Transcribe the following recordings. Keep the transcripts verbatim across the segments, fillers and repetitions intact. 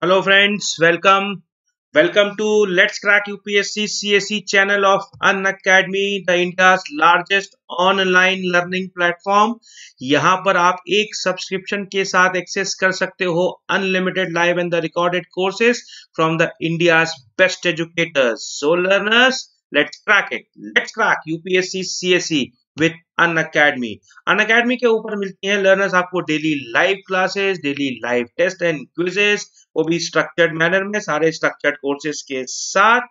Hello friends, welcome. Welcome to Let's Crack U P S C C S E channel of Unacademy, the India's largest online learning platform. यहाँ पर आप एक subscription के साथ access कर सकते हो unlimited live and the recorded courses from the India's best educators. So learners, let's crack it. Let's crack U P S C C S E with Unacademy. Unacademy के ऊपर मिलती हैं लर्नर्स आपको daily live classes, daily live test and quizzes, वो भी structured manner में, सारे structured courses के साथ.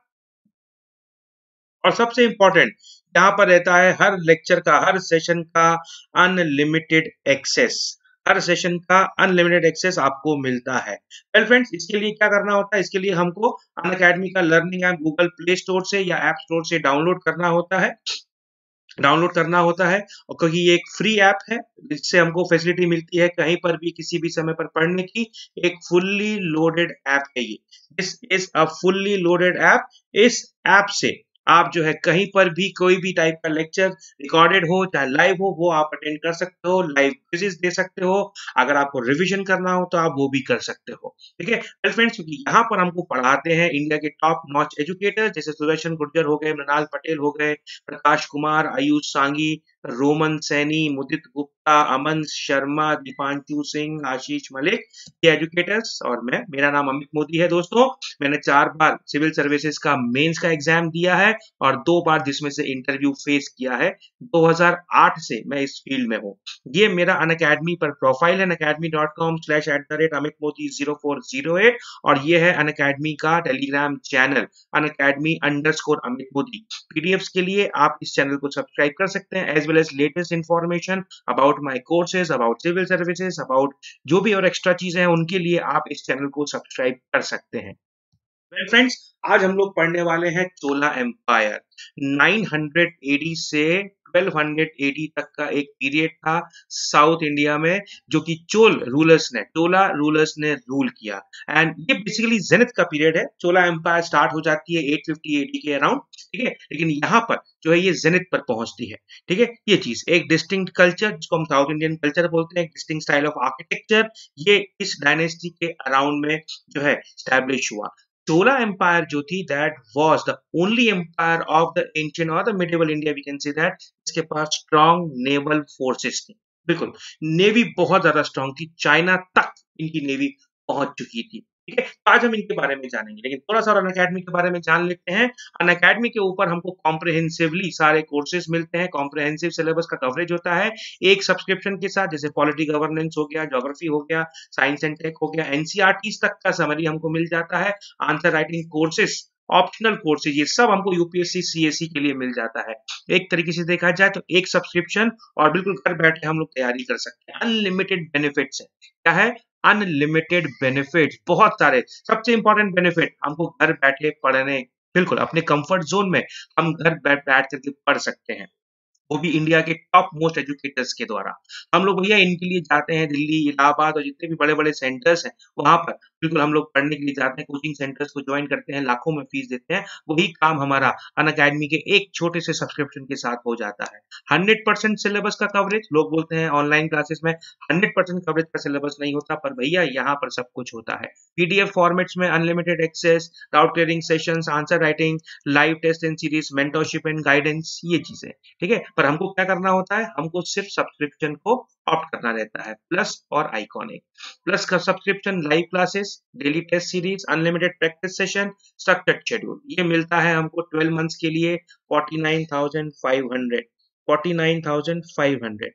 और सबसे इंपॉर्टेंट, यहाँ पर रहता है हर लेक्चर का, हर सेशन का अनलिमिटेड एक्सेस. हर सेशन का अनलिमिटेड एक्सेस आपको मिलता है. वेल फ्रेंड्स, इसके लिए क्या करना होता है? इसके लिए हमको अनअकैडमी का learning app Google Play Store से या ऐप स्टोर से डाउनलोड करना होता है डाउनलोड करना होता है और क्योंकि ये एक फ्री ऐप है, जिससे हमको फैसिलिटी मिलती है कहीं पर भी किसी भी समय पर पढ़ने की. एक फुल्ली लोडेड ऐप है ये. This is a fully loaded app. इस ऐप से आप जो है कहीं पर भी कोई भी टाइप का लेक्चर रिकॉर्डेड हो चाहे लाइव हो, वो आप अटेंड कर सकते हो, लाइव क्विज़ेस दे सकते हो. अगर आपको रिवीजन करना हो तो आप वो भी कर सकते हो. ठीक है वेल फ्रेंड्स, क्योंकि यहाँ पर हमको पढ़ाते हैं इंडिया के टॉप नॉच एजुकेटर, जैसे सुदर्शन गुर्जर हो गए, मृणाल पटेल हो गए, प्रकाश कुमार, आयुष सांगी, रोमन सैनी, मुदित गुप्ता, अमन शर्मा, दीपांशु सिंह, आशीष मलिक, ये एजुकेटर्स. और मैं, मेरा नाम अमित मोदी है दोस्तों. मैंने चार बार सिविल सर्विसेज का मेंस का एग्जाम दिया है और दो बार जिसमें से इंटरव्यू फेस किया है. दो हज़ार आठ से मैं इस फील्ड में हूँ. ये मेरा अनअकैडमी पर प्रोफाइल है, Unacademy dot com slash at the rate Amit Modi zero four zero eight. और ये है अनअकैडमी का Telegram channel, Unacademy underscore Amit Modi. PDFs के लिए आप इस चैनल को सब्सक्राइब कर सकते हैं, as well as latest information about my courses, about civil services, about जो भी और एक्स्ट्रा चीजें हैं उनके लिए आप इस चैनल को सब्सक्राइब कर सकते हैं. वेल फ्रेंड्स, आज हम लोग पढ़ने वाले हैं चोला एम्पायर. नौ सौ ए डी से बारह सौ ए डी तक का एक पीरियड था साउथ इंडिया में, जो कि चोल रूलर्स ने चोला रूलर्स ने रूल किया. एंड ये बेसिकली जेनिथ का पीरियड है. चोला एम्पायर स्टार्ट हो जाती है आठ सौ पचास ए डी के अराउंड. ठीक है, लेकिन यहाँ पर जो है ये जेनिथ पर पहुंचती है. ठीक है, ये चीज एक डिस्टिंक्ट कल्चर, जिसको हम साउथ इंडियन कल्चर बोलते हैं, डिस्टिंक्ट स्टाइल ऑफ आर्किटेक्चर, ये इस डायनेस्टी के अराउंड में जो है स्टैब्लिश हुआ. Chola Empire जो थी, that was the only empire of the ancient or the medieval India, we can say that, इसके पास strong naval forces थी. बिल्कुल, नेवी बहुत ज्यादा स्ट्रांग थी. चाइना तक इनकी नेवी पहुंच चुकी थी. ठीक है, तो आज हम इनके बारे में जानेंगे, लेकिन थोड़ा सा अनअकैडमी के बारे में जान लेते हैं. अनअकैडमी के ऊपर हमको कॉम्प्रिहेंसिवली सारे कोर्सेज मिलते हैं. कॉम्प्रिहेंसिव सिलेबस का कवरेज होता है एक सब्सक्रिप्शन के साथ, जैसे पॉलिटी गवर्नेंस हो गया, ज्योग्राफी हो गया, साइंस एंड टेक हो गया, एनसीईआरटी तक का समरी हमको मिल जाता है. Answer writing courses, optional courses, ये सब हमको यूपीएससी सीएसई के लिए मिल जाता है. एक तरीके से देखा जाए तो एक सब्सक्रिप्शन और बिल्कुल घर बैठे हम लोग तैयारी कर सकते हैं. अनलिमिटेड बेनिफिट्स है. क्या है? अनलिमिटेड बेनिफिट्स, बहुत सारे. सबसे इंपॉर्टेंट बेनिफिट, हमको घर बैठे पढ़ने, बिल्कुल अपने कंफर्ट जोन में हम घर बैठ बैठ करके पढ़ सकते हैं, वो भी इंडिया के टॉप मोस्ट एजुकेटर्स के द्वारा. हम लोग भैया इनके लिए जाते हैं दिल्ली, इलाहाबाद और जितने भी बड़े बड़े सेंटर्स हैं वहां पर बिल्कुल हम लोग पढ़ने के लिए जाते हैं. कोचिंग सेंटर्स को ज्वाइन करते हैं, लाखों में फीस देते हैं. वही काम हमारा अनअकैडमी के एक छोटे से सब्सक्रिप्शन के साथ हो जाता है. हंड्रेड परसेंट सिलेबस का कवरेज. लोग बोलते हैं ऑनलाइन क्लासेस में हंड्रेड परसेंट कवरेज का सिलेबस नहीं होता, पर भैया यहाँ पर सब कुछ होता है. पीडीएफ फॉर्मेट्स में unlimited access, doubt clearing sessions, answer writing, live test and series, mentorship and guidance, ये चीजें. ठीक है, पर हमको क्या करना होता है? हमको सिर्फ सब्सक्रिप्शन को ऑप्ट करना रहता है, प्लस और आइकॉनिक. प्लस का subscription, live classes, daily test series, unlimited practice session, structured schedule, ये मिलता है हमको ट्वेल्व मंथ्स के लिए forty nine thousand five hundred forty nine thousand five hundred.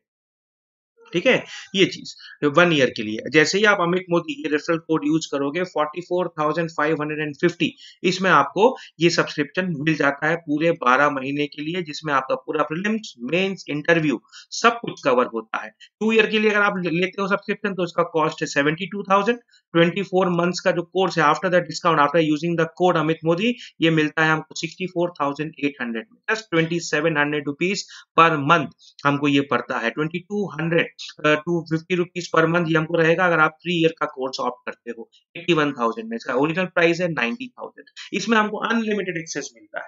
ठीक है, ये चीज वन ईयर के लिए. जैसे ही आप अमित मोदी ये रेफरल कोड यूज करोगे forty four thousand five hundred fifty, इसमें आपको ये सब्सक्रिप्शन मिल जाता है पूरे बारह महीने के लिए, जिसमें आपका पूरा प्रीलिम्स, मेंस, इंटरव्यू सब कुछ कवर होता है. टू ईयर के लिए अगर आप लेते हो सब्सक्रिप्शन तो उसका कॉस्ट है seventy two thousand. Twenty four months का जो कोर्स है, after the discount, after using the code Amit Modi, ये मिलता है हमको sixty four thousand eight hundred में. Just twenty seven hundred rupees per month हमको ये पड़ता है. Twenty two hundred two fifty rupees per month ये हमको रहेगा अगर आप थ्री ईयर का कोर्स ऑप्ट करते हो. एट्टी वन थाउजेंड में. इसका ओरिजिनल प्राइस है नाइन्टी थाउजेंड. इसमें हमको अनलिमिटेड एक्सेस मिलता है.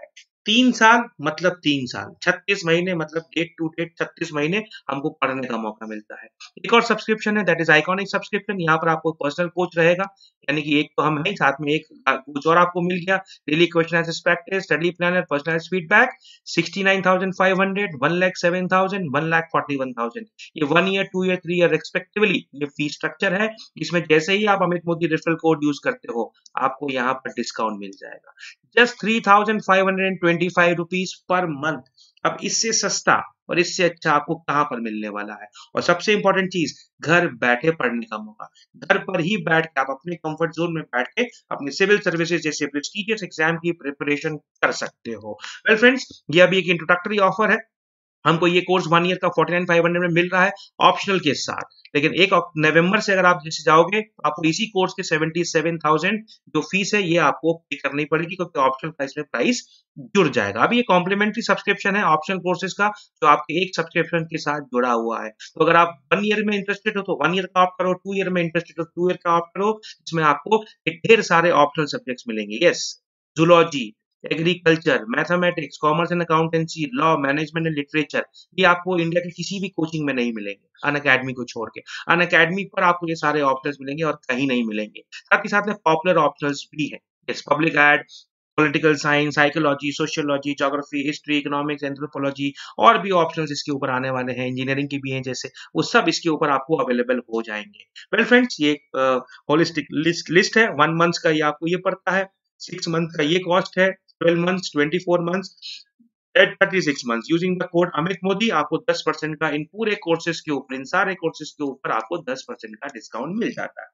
तीन साल मतलब तीन साल, छत्तीस महीने मतलब डेट टू डेट छत्तीस महीने हमको पढ़ने का मौका मिलता है। एक और सब्सक्रिप्शन है, दैट इज आइकॉनिक सब्सक्रिप्शन। यहाँ पर आपको पर्सनल कोच रहेगा, यानी कि एक तो हम हैं, साथ में एक कोच और आपको मिल गया। Daily question as practice, study planner, personalised feedback. Sixty nine thousand five hundred, one lakh seven thousand, one lakh forty one thousand. ये one year, two year, three year respectively ये फी स्ट्रक्चर है। इसमें जैसे ही आप Amit Modi referral code use करते हो, आपको यहाँ पर डिस्काउंट मिल जाएगा। Just three thousand five hundred twenty five rupees per month. अब इससे सस्ता और इससे अच्छा आपको कहां पर मिलने वाला है? और सबसे इंपॉर्टेंट चीज, घर बैठे पढ़ने का मौका। घर पर ही बैठ के आप अपने कंफर्ट जोन में बैठ के अपने सिविल सर्विसेज जैसे प्रेस्टिजियस एग्जाम की प्रिपरेशन कर सकते हो। वेल फ्रेंड्स, ये अभी एक इंट्रोडक्टरी ऑफर है। हमको ये कोर्स वन ईयर का फोर्टी नाइन फाइव हंड्रेड में मिल रहा है ऑप्शनल के साथ। लेकिन एक नवंबर से अगर आप जैसे जाओगे, आपको इसी कोर्स के सेवेंटी सेवन थाउजेंड जो फीस है ये आपको पे करनी पड़ेगी, क्योंकि ऑप्शनल प्राइस में प्राइस जुड़ जाएगा। अभी ये कॉम्प्लीमेंट्री सब्सक्रिप्शन है ऑप्शनल कोर्सेज का, जो आपके एक सब्सक्रिप्शन के साथ जुड़ा हुआ है। तो अगर आप वन ईयर में इंटरेस्टेड हो तो वन ईयर का ऑप्ट करो, टू ईयर में इंटरेस्टेड हो टू ईयर का ऑप्ट करो। इसमें आपको ढेर सारे ऑप्शनल सब्जेक्ट्स मिलेंगे। Yes, zoology, agriculture, mathematics, commerce and accountancy, law, management and literature, ये आपको इंडिया के किसी भी कोचिंग में नहीं मिलेंगे, अन अकेडमी को छोड़ के। अन अकेडमी पर आपको ये सारे ऑप्शंस मिलेंगे और कहीं नहीं मिलेंगे। साथ ही साथ में पॉपुलर ऑप्शंस भी हैं, yes, public ad, political science, psychology, sociology, geography, history, economics, anthropology, और भी ऑप्शंस इसके ऊपर आने वाले हैं, इंजीनियरिंग की भी हैं जैसे, वो सब इसके ऊपर आपको अवेलेबल हो जाएंगे। वेल फ्रेंड्स, ये होलिस्टिक लिस्ट लिस्ट है। वन मंथ का ये आपको ये पड़ता है, सिक्स मंथ का ये कॉस्ट है, twelve months, twenty four months, eight thirty six months. Using the code Amit Modi आपको टेन परसेंट का इन पूरे कोर्सेज के ऊपर, इन सारे कोर्सेज के ऊपर आपको टेन परसेंट का डिस्काउंट मिल जाता है।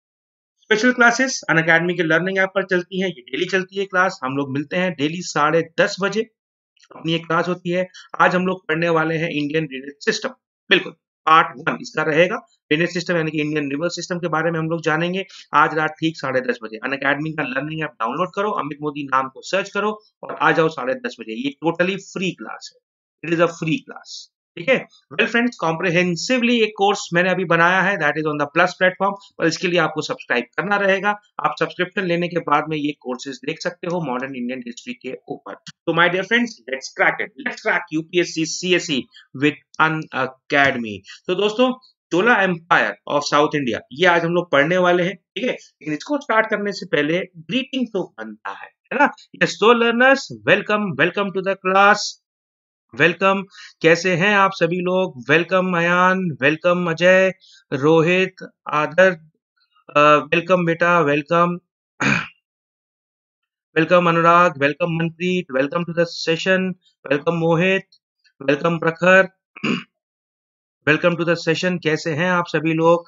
स्पेशल क्लासेस अन अकेडमी के लर्निंग ऐप पर चलती हैं, ये डेली चलती है क्लास। हम लोग मिलते हैं डेली साढ़े दस बजे, अपनी एक क्लास होती है। आज हम लोग पढ़ने वाले हैं इंडियन ड्रेनेज सिस्टम, बिल्कुल पार्ट वन इसका रहेगा। ड्रेनेज सिस्टम यानी कि इंडियन रिवर सिस्टम के बारे में हम लोग जानेंगे आज रात ठीक साढ़े दस बजे। अन अकेडमी का लर्निंग ऐप डाउनलोड करो, अमित मोदी नाम को सर्च करो और आ जाओ साढ़े दस बजे। ये टोटली फ्री क्लास है, it is a free class, ठीक है। वेल फ्रेंड्स, कॉम्प्रिहेंसिवली एक कोर्स मैंने अभी बनाया है, that is on the plus platform, पर इसके लिए आपको सब्सक्राइब करना रहेगा। आप सब्सक्रिप्शन लेने के बाद में ये कोर्सेज देख सकते हो मॉडर्न इंडियन हिस्ट्री के ऊपर। तो my dear friends, let's crack it, let's crack UPSC CSE with Unacademy. तो दोस्तों, Chola empire of South India, ये आज हम लोग पढ़ने वाले हैं, ठीक है। लेकिन इसको स्टार्ट करने से पहले ग्रीटिंग तो बनता है, है ना। Yes, so learners, welcome welcome to the class, welcome. कैसे हैं आप सभी लोग? Welcome Ayan, welcome Ajay, Rohit, Aadar, welcome बेटा, welcome welcome Anurag, welcome Manpreet, welcome to the session, welcome Mohit, welcome Prakhar, welcome to the session. कैसे हैं आप सभी लोग?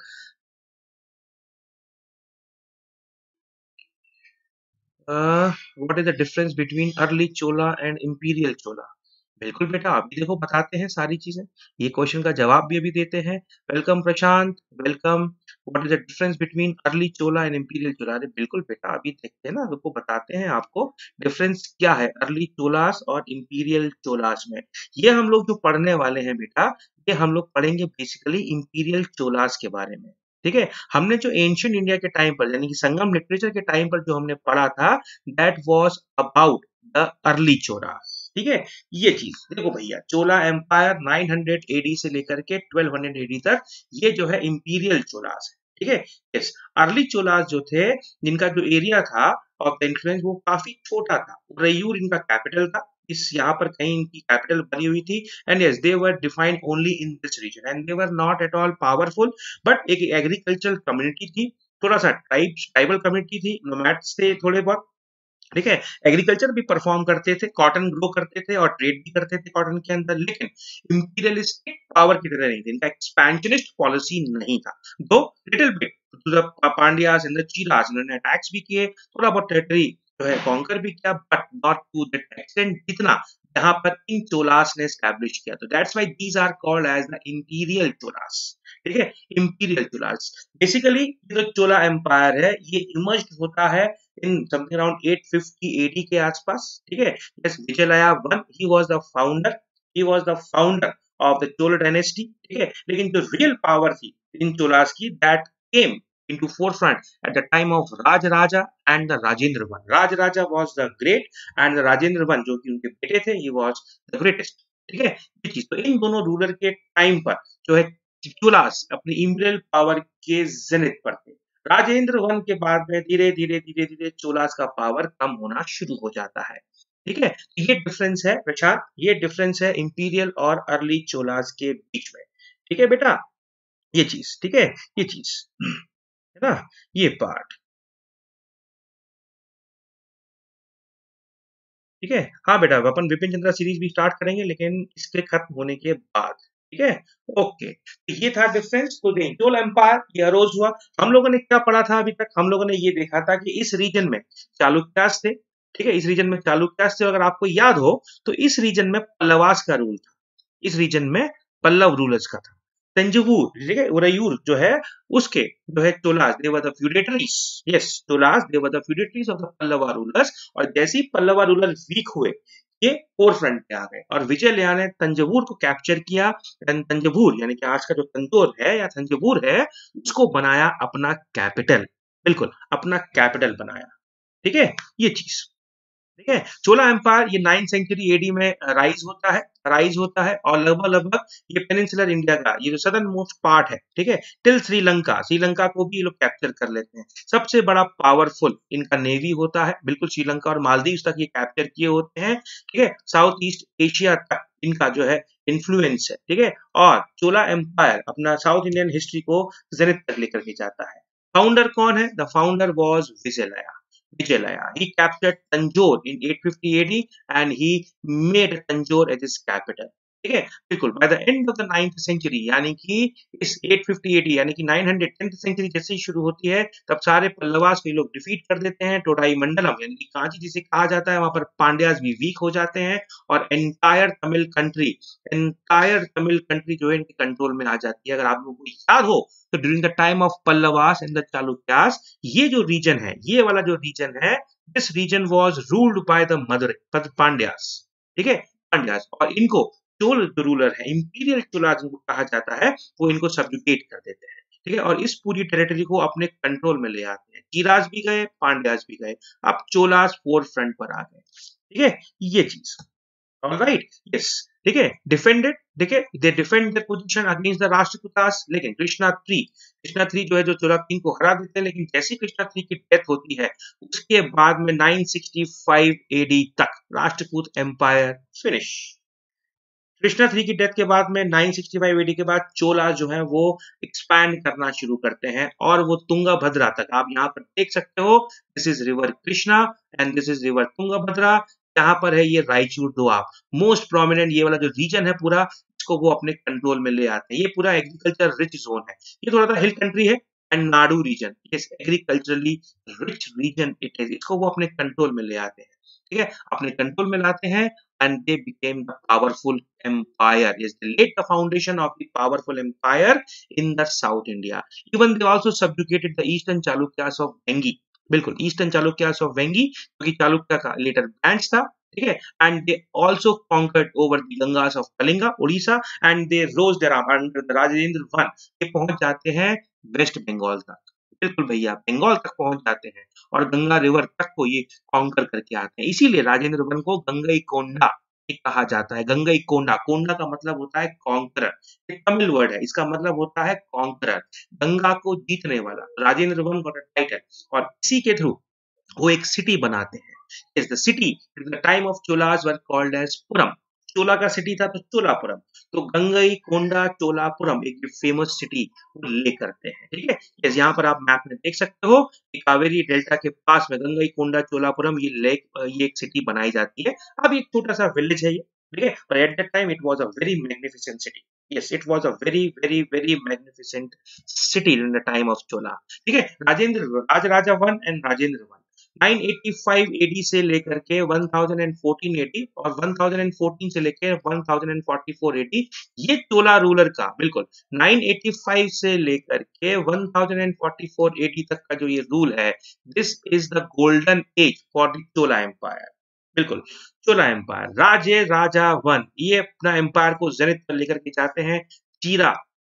What is the difference between early Chola and imperial Chola? बिल्कुल बेटा, अभी देखो बताते हैं सारी चीजें, ये क्वेश्चन का जवाब भी अभी देते हैं। Welcome Prashant, welcome. What is the difference between early Chola and imperial Chola? अरे बिल्कुल बेटा, अभी देखते हैं ना, आपको बताते हैं आपको डिफरेंस क्या है अर्ली चोलास और इंपीरियल चोलास में। ये हम लोग जो पढ़ने वाले हैं बेटा, ये हम लोग पढ़ेंगे बेसिकली इंपीरियल चोलास के बारे में, ठीक है। हमने जो एंशियंट इंडिया के टाइम पर यानी कि संगम लिटरेचर के टाइम पर जो हमने पढ़ा था, that was about the early Cholas, ठीक है। ये चीज देखो भैया, Chola empire nine hundred AD से लेकर के ट्वेल्व हंड्रेड एडी तक, ये जो है इंपीरियल चोलास है, ठीक है। यस, अर्ली चोलास जो थे, जिनका जो एरिया था ऑफ द इन्फ्लुएंस वो काफी छोटा था, उरैयूर इनका कैपिटल था, इस यहाँ पर कहीं इनकी कैपिटल बनी हुई थी। And yes, they were defined only in this region and they were not at all powerful, but एक एग्रीकल्चरल कम्युनिटी थी, थोड़ा सा ट्राइब ट्राइबल कम्युनिटी थी, नोमैड्स थे थोड़े बहुत, ठीक है। एग्रीकल्चर भी परफॉर्म करते थे, कॉटन ग्रो करते थे और ट्रेड भी करते थे कॉटन के अंदर, लेकिन इंपीरियलिस्टिक पावर की तरह नहीं थे, इनका एक्सपेंशनिस्ट पॉलिसी नहीं था। दो little bit to the Pandyas and the Cheras, इन्होंने अटैक्स भी किए, थोड़ा बहुत टेरिटरी जो है कॉन्कर भी किया, but not to that extent जितना यहाँ पर इन चोलास ने एस्टैब्लिश किया। तो that's why these are called as the imperial Cholas, ठीक है। इंपीरियल चोलास बेसिकली जो चोला एम्पायर है, ये इमर्ज्ड होता है in something around eight fifty AD के आसपास, ठीक है। Yes, Vijayalaya one, he was the founder, he was the founder of the Chola dynasty, ठीक है। लेकिन जो रियल पावर थी इन चोलास की, that came into forefront at the time of Raj Raja and the Rajendra One. Raj Raja was the great and the Rajendra One जो कि उनके बेटे थे, he was the greatest. ठीक है, ये चीज तो इन दोनों रूलर के टाइम पर जो है चोलास अपनी इंपीरियल पावर के जेनिथ पर थे। राजेंद्र वन के बाद में धीरे धीरे धीरे धीरे चोलास का पावर कम होना शुरू हो जाता है। ठीक है, ये डिफरेंस है प्रशांत, ये डिफरेंस है इंपीरियल और अर्ली चोलास के बीच में। ठीक है बेटा, ये चीज, ठीक है, ये चीज है ना, ये पार्ट। ठीक है, हाँ बेटा, अपन विपिन चंद्रा सीरीज भी स्टार्ट करेंगे लेकिन इसके खत्म होने के बाद। ठीक है, ओके, तो ये था डिफरेंस। तो दें चोल एम्पायर ये अरोज हुआ। हम लोगों ने क्या पढ़ा था अभी तक? हम लोगों ने ये देखा था कि इस रीजन में चालुक्यास थे। ठीक है, इस रीजन में चालुक्यास थे। अगर आपको याद हो तो इस रीजन में पल्लवास का रूल था, इस रीजन में पल्लव रूलर्स का था। तंजवूर, ठीक है, उरयूर जो है उसके जो है Cholas, they were the feudatories. Yes, Cholas they were the feudatories of the Pallava rulers. और जैसे ही पल्लवा रूलर वीक हुए ये फोर फ्रंट पे आ गए और विजयलया ने तंजवूर को कैप्चर किया। तंजवूर यानी कि आज का जो तंजौर है या तंजवूर है उसको बनाया अपना कैपिटल, बिल्कुल अपना कैपिटल बनाया। ठीक है, ये चीज, ठीक है। चोला एम्पायर ये नाइन्थ सेंचुरी एडी में राइज होता है, राइज होता है और लगभग लगभग ये पेनिनसुलर इंडिया का ये जो सदर्न मोस्ट पार्ट है, ठीक है, टिल श्रीलंका, श्रीलंका को भी ये लोग कैप्चर कर लेते हैं। सबसे बड़ा पावरफुल इनका नेवी होता है, बिल्कुल श्रीलंका और मालदीव तक ये कैप्चर किए होते हैं। ठीक है, साउथ ईस्ट एशिया तक इनका जो है इन्फ्लुएंस है। ठीक है, और चोला एम्पायर अपना साउथ इंडियन हिस्ट्री को जेनिथ तक लेकर के जाता है। फाउंडर कौन है? The founder was Vijayalaya. Vijayalaya. He captured Tanjore in eight fifty A D and he made Tanjore as his capital. ठीक है, बिल्कुल। By the end of the ninth century यानी कि इस एट फिफ्टी एडी यानी कि नाइन हंड्रेड टेंथ सेंचुरी जैसे ही शुरू होती है तब सारे पल्लवास को ये लोग डिफीट कर देते हैं। टोडाई मंडलम यानी कि कांची जिसे कहा जाता है, वहां पर पांड्यास भी वीक हो जाते हैं और entire Tamil country, entire Tamil country जो है इनके कंट्रोल में आ जाती है। अगर आप लोगों को याद हो तो during the time of Pallavas and the Chalukyas ये जो रीजन है, ये वाला जो रीजन है, this region was ruled by the Madurai Pandyas. ठीक है, पांड्यास, और इनको चोल जो रूलर है, इंपीरियल चोला जिनको कहा जाता है, वो इनको सब्जुगेट कर देते हैं। ठीक है, और इस पूरी टेरिटरी को अपने कंट्रोल में ले आते हैं। चीराज भी गए, पांड्यास भी गए, अब चोलास फोर फ्रंट पर आ गए। ठीक है, ये चीज, ऑलराइट, यस, ठीक है, डिफेंडेड, ठीक है, they defend their position against the Rashtrakutas. लेकिन कृष्णा थ्री, कृष्णा थ्री जो है जो चोला किंग को हरा देते हैं, लेकिन जैसी कृष्णा थ्री की डेथ होती है उसके बाद में नाइन सिक्सटी फाइव एडी तक Rashtrakuta empire finish. Krishna three की डेथ के बाद में नाइन सिक्सटी फाइव एडी के बाद चोला जो है वो एक्सपैंड करना शुरू करते हैं और वो तुंगा भद्रा तक, आप यहाँ पर देख सकते हो, this is river Krishna and this is river Tungabhadra. यहाँ पर है ये रायचूर दोआब, मोस्ट प्रोमिनेंट ये वाला जो रीजन है पूरा, इसको वो अपने कंट्रोल में ले आते हैं। ये पूरा एग्रीकल्चर रिच जोन है, ये थोड़ा सा हिल कंट्री है and Nadu region, agriculturally rich region it is, इसको वो अपने कंट्रोल में ले आते हैं। ठीक है, अपने कंट्रोल में लाते हैं and they became the powerful empire. Yes, they laid the foundation of the powerful empire in the South India. Even they also subjugated the eastern Chalukyas of Vengi. बिल्कुल, ईस्टर्न चालुक्यास ऑफ वेंगी जो कि चालुक्य का later branch था। ठीक है, and they also conquered over the Gangas of Kalinga, Odisha, and they rose there under the Rajendra one. ये पहुंच जाते हैं वेस्ट बंगाल तक, बिल्कुल भैया, बंगाल तक पहुंच जाते हैं और गंगा रिवर तक को ये कॉन्कर करके आते हैं। इसीलिए राजेंद्र वन को गंगई कोंडा कहा जाता है। गंगई कोंडा, कोंडा का मतलब होता है कॉन्करर, एक तमिल वर्ड है, इसका मतलब होता है कॉन्करर, गंगा को जीतने वाला। Rajendra one got a title और इसी के थ्रू वो एक सिटी बनाते हैं। Yes, the city at the time of Cholas were called as Puram. चोला का सिटी था तो चोलापुरम, तो गंगई कोंडा चोलापुरम एक फेमस सिटी वो ले करते हैं। ठीक है, जैसे यहाँ पर आप मैप में देख सकते हो कि कावेरी डेल्टा के पास में गंगई कोंडा चोलापुरम ये लेक, ये एक सिटी बनाई जाती है। अब एक छोटा सा विलेज है ये, ठीक है, पर at that time it was a very magnificent city. Yes, it was a very, very, very magnificent city in the time of Chola. ठीक है, Rajendra, Rajaraja one and Rajendra one nine eighty five AD से लेकर के वन थाउजेंड फोर्टीन एडी और one thousand fourteen से लेकर one thousand forty four AD ये Chola ruler का, बिल्कुल नाइन एटी फाइव से लेकर के one thousand forty four AD तक का जो ये रूल है, this is the golden age for the Chola empire. बिल्कुल, चोला एम्पायर, राजे राजा वन ये अपना एम्पायर को जेनिथ पर लेकर के जाते हैं। चीरा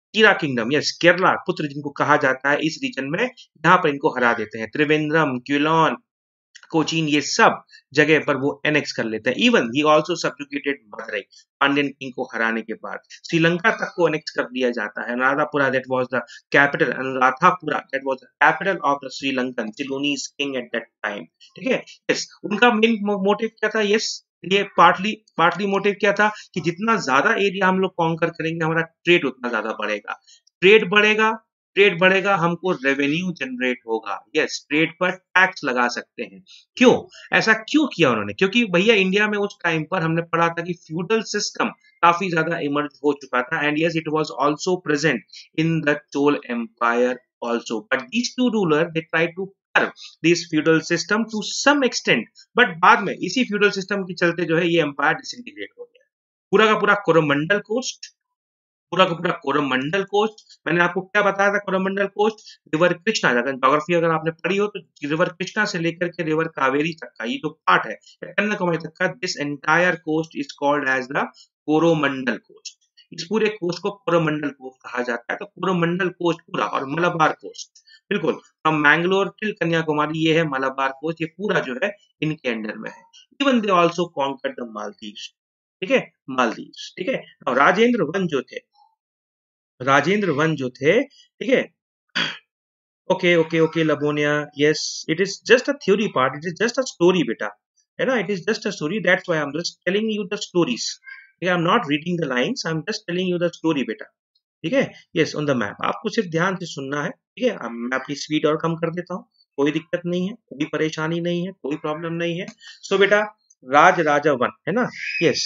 चीरा किंगडम, यस केरला पुत्र जिनको कहा जाता है, इस रीजन में यहाँ पर इनको हरा देते हैं। त्रिवेंद्रम, क्यूलोन, कोचीन, ये सब जगह पर वो एनेक्स कर लेते हैं। Even he also subjugated Madurai, Pandyan king को हराने के बाद श्रीलंका तक को एनेक्स कर दिया जाता है। Anuradhapura that was the capital, Anuradhapura that was the capital of the Sri Lankan Ceylonese king at that time. ठीक है, यस उनका मेन मोटिव क्या था? यस ये पार्टली पार्टली मोटिव क्या था कि जितना ज्यादा एरिया हम लोग कॉन्कर करेंगे, हमारा ट्रेड उतना ज्यादा बढ़ेगा। ट्रेड बढ़ेगा, ट्रेड बढ़ेगा, हमको रेवेन्यू जनरेट होगा। यस, ट्रेड पर टैक्स लगा सकते हैं। क्यों ऐसा क्यों किया उन्होंने? क्योंकि भैया इंडिया में उस टाइम पर हमने पढ़ा था कि फ्यूडल सिस्टम काफी ज्यादा इमर्ज हो चुका था, and yes it was also present in the Chola empire also, but these two ruler they try to curb this feudal system to some extent, but बाद में इसी फ्यूडल सिस्टम के चलते जो है ये एम्पायर डिसइंटीग्रेट हो गया। पूरा का पूरा कोरोमंडल कोस्ट, पूरा का पूरा कोरोमंडल कोस्ट, मैंने आपको क्या बताया था? कोरोमंडल कोस्ट रिवर कृष्णा, अगर ज्योग्राफी अगर आपने पढ़ी हो तो रिवर कृष्णा से लेकर के रिवर कावेरी तक का ये जो पार्ट है कन्याकुमारी तक का, this entire coast is called as the Coromandel coast. इस पूरे कोस्ट को कोरोमंडल कोस्ट कहा जाता है। तो कोरोमंडल कोस्ट पूरा, और मलबार कोस्ट, बिल्कुल फ्रॉम मैंगलोर टिल कन्याकुमारी, ये है मलबार कोस्ट, ये पूरा जो है इनके अंडर में है। Even they also conquered the Maldives. ठीक है, मालदीव्स। ठीक है, और राजेंद्र वन जो थे, राजेंद्र वन जो थे, ठीक है, ओके ओके ओके लबोनिया, yes it is just a theory part, it is just a story बेटा, है ना, it is just a story, that's why I am just telling you the stories. ठीक है, I am not reading the lines, I am just telling you the story बेटा। ठीक है, yes on the map, आपको सिर्फ ध्यान से सुनना है। ठीक है, अब मैं अपनी स्पीड और कम कर देता हूँ, कोई दिक्कत नहीं है, कोई परेशानी नहीं है, कोई प्रॉब्लम नहीं है। सो so, बेटा राज राजा वन, है ना, यस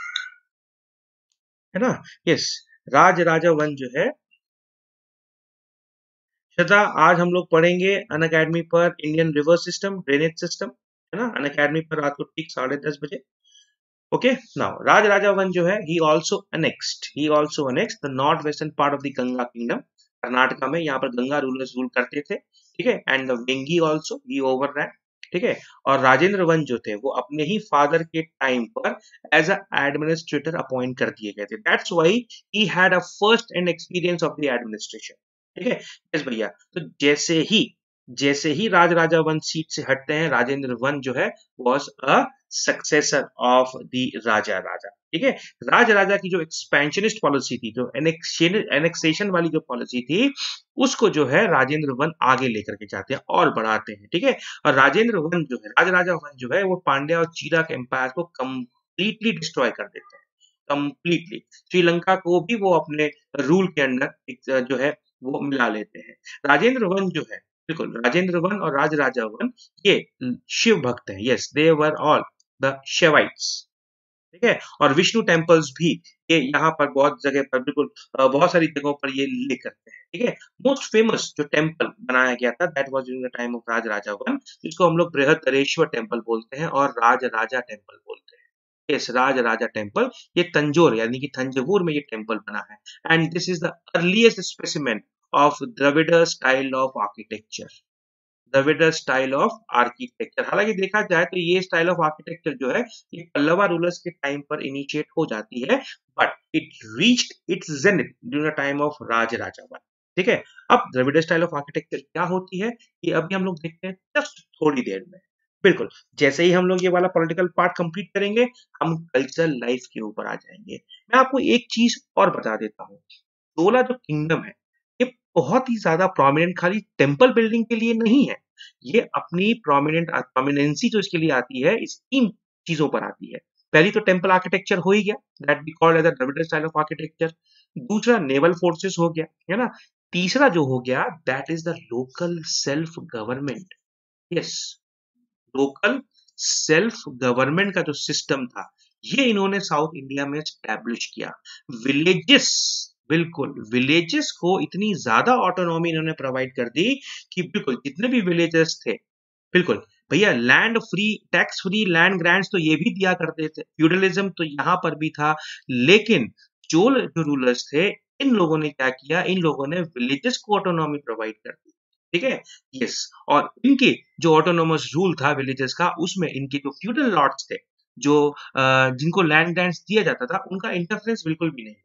है ना, यस राज राजा वन जो है, श्रद्धा आज हम लोग पढ़ेंगे अन अकेडमी पर Indian river system, drainage system, है ना, अन अकेडमी पर रात को ठीक साढ़े दस बजे। ओके, नाउ राज राजा वन जो है, he also annexed he also annexed the north western part of the Ganga kingdom, Karnataka में, यहाँ पर गंगा रूलर्स रूल करते थे। ठीक है, and the Vengi also he overran. ठीक है, और राजेंद्र वन जो थे वो अपने ही फादर के टाइम पर एज अ एडमिनिस्ट्रेटर अपॉइंट कर दिए गए थे। That's why he had a first and experience of the administration. ठीक है, यस भैया, तो जैसे ही जैसे ही राज राजा वन सीट से हटते हैं, राजेंद्र वन जो है was a successor of the Rajaraja. ठीक है, राज राजा की जो एक्सपेंशनिस्ट पॉलिसी थी, जो एनेक्सेशन वाली जो पॉलिसी थी, उसको जो है राजेंद्र वन आगे लेकर के जाते हैं और बढ़ाते हैं। ठीक है, और राजेंद्र वन जो है, राज राजा वन जो है, वो पांड्या और चीरा के एम्पायर को कंप्लीटली डिस्ट्रॉय कर देते हैं, कंप्लीटली। श्रीलंका को भी वो अपने रूल के अंडर जो है वो मिला लेते हैं। राजेंद्र वन जो है, बिल्कुल राजेंद्र वन और राज राजा वन ये शिव भक्त हैं। Yes, they were all the Shivaites. ठीक है, और विष्णु टेम्पल्स भी ये यहाँ पर बहुत जगह पर, बिल्कुल बहुत सारी जगहों पर ये ले करते हैं। ठीक है, मोस्ट फेमस जो टेम्पल बनाया गया था that was during the time of Raj Raja one, जिसको हम लोग बृहदरेश्वर टेम्पल बोलते हैं और राज राजा टेम्पल बोलते हैं। यस, राज राजा टेम्पल, ये तंजोर यानी कि थंजवूर में ये टेम्पल बना है, and this is the earliest specimen of Dravida style of architecture, Dravida style of architecture. हालांकि देखा जाए तो ये स्टाइल ऑफ आर्किटेक्चर जो है ये पल्लवा रूलर्स के टाइम पर इनिशिएट हो जाती है, but it reached its zenith during the time of Raj Raja one. ठीक है, अब द्रविड़ स्टाइल ऑफ आर्किटेक्चर क्या होती है ये अभी हम लोग देखते हैं जस्ट थोड़ी देर में। बिल्कुल, जैसे ही हम लोग ये वाला पॉलिटिकल पार्ट कंप्लीट करेंगे, हम कल्चरल लाइफ के ऊपर आ जाएंगे। मैं आपको एक चीज और बता देता हूँ, चोला जो किंगडम है ये बहुत ही ज्यादा प्रोमिनेंट खाली टेम्पल बिल्डिंग के लिए नहीं है, ये अपनी प्रोमिनेंट प्रोमिनेंसी जो इसके लिए आती है इस तीन चीजों पर आती है। पहली तो टेम्पल आर्किटेक्चर हो ही गया, that we called as the Dravida style of architecture. दूसरा नेवल फोर्सेस हो गया, है ना। तीसरा जो हो गया that is the local self government. Yes, local self government का जो सिस्टम था ये इन्होंने साउथ इंडिया में एस्टैब्लिश किया। विलेजेस, बिल्कुल विलेजेस को इतनी ज्यादा ऑटोनॉमी इन्होंने प्रोवाइड कर दी कि बिल्कुल जितने भी विलेजेस थे, बिल्कुल भैया land free, tax free land grants तो ये भी दिया करते थे, फ्यूडलिज्म तो यहाँ पर भी था, लेकिन चोल जो रूलर्स थे इन लोगों ने क्या किया, इन लोगों ने विलेजेस को ऑटोनॉमी प्रोवाइड कर दी। ठीक है, यस, और इनके जो ऑटोनोमस रूल था विलेजेस का, उसमें इनके जो फ्यूडल लॉर्ड्स थे, जो जिनको लैंड ग्रांट्स दिया जाता था, उनका इंटरफेरेंस बिल्कुल भी नहीं।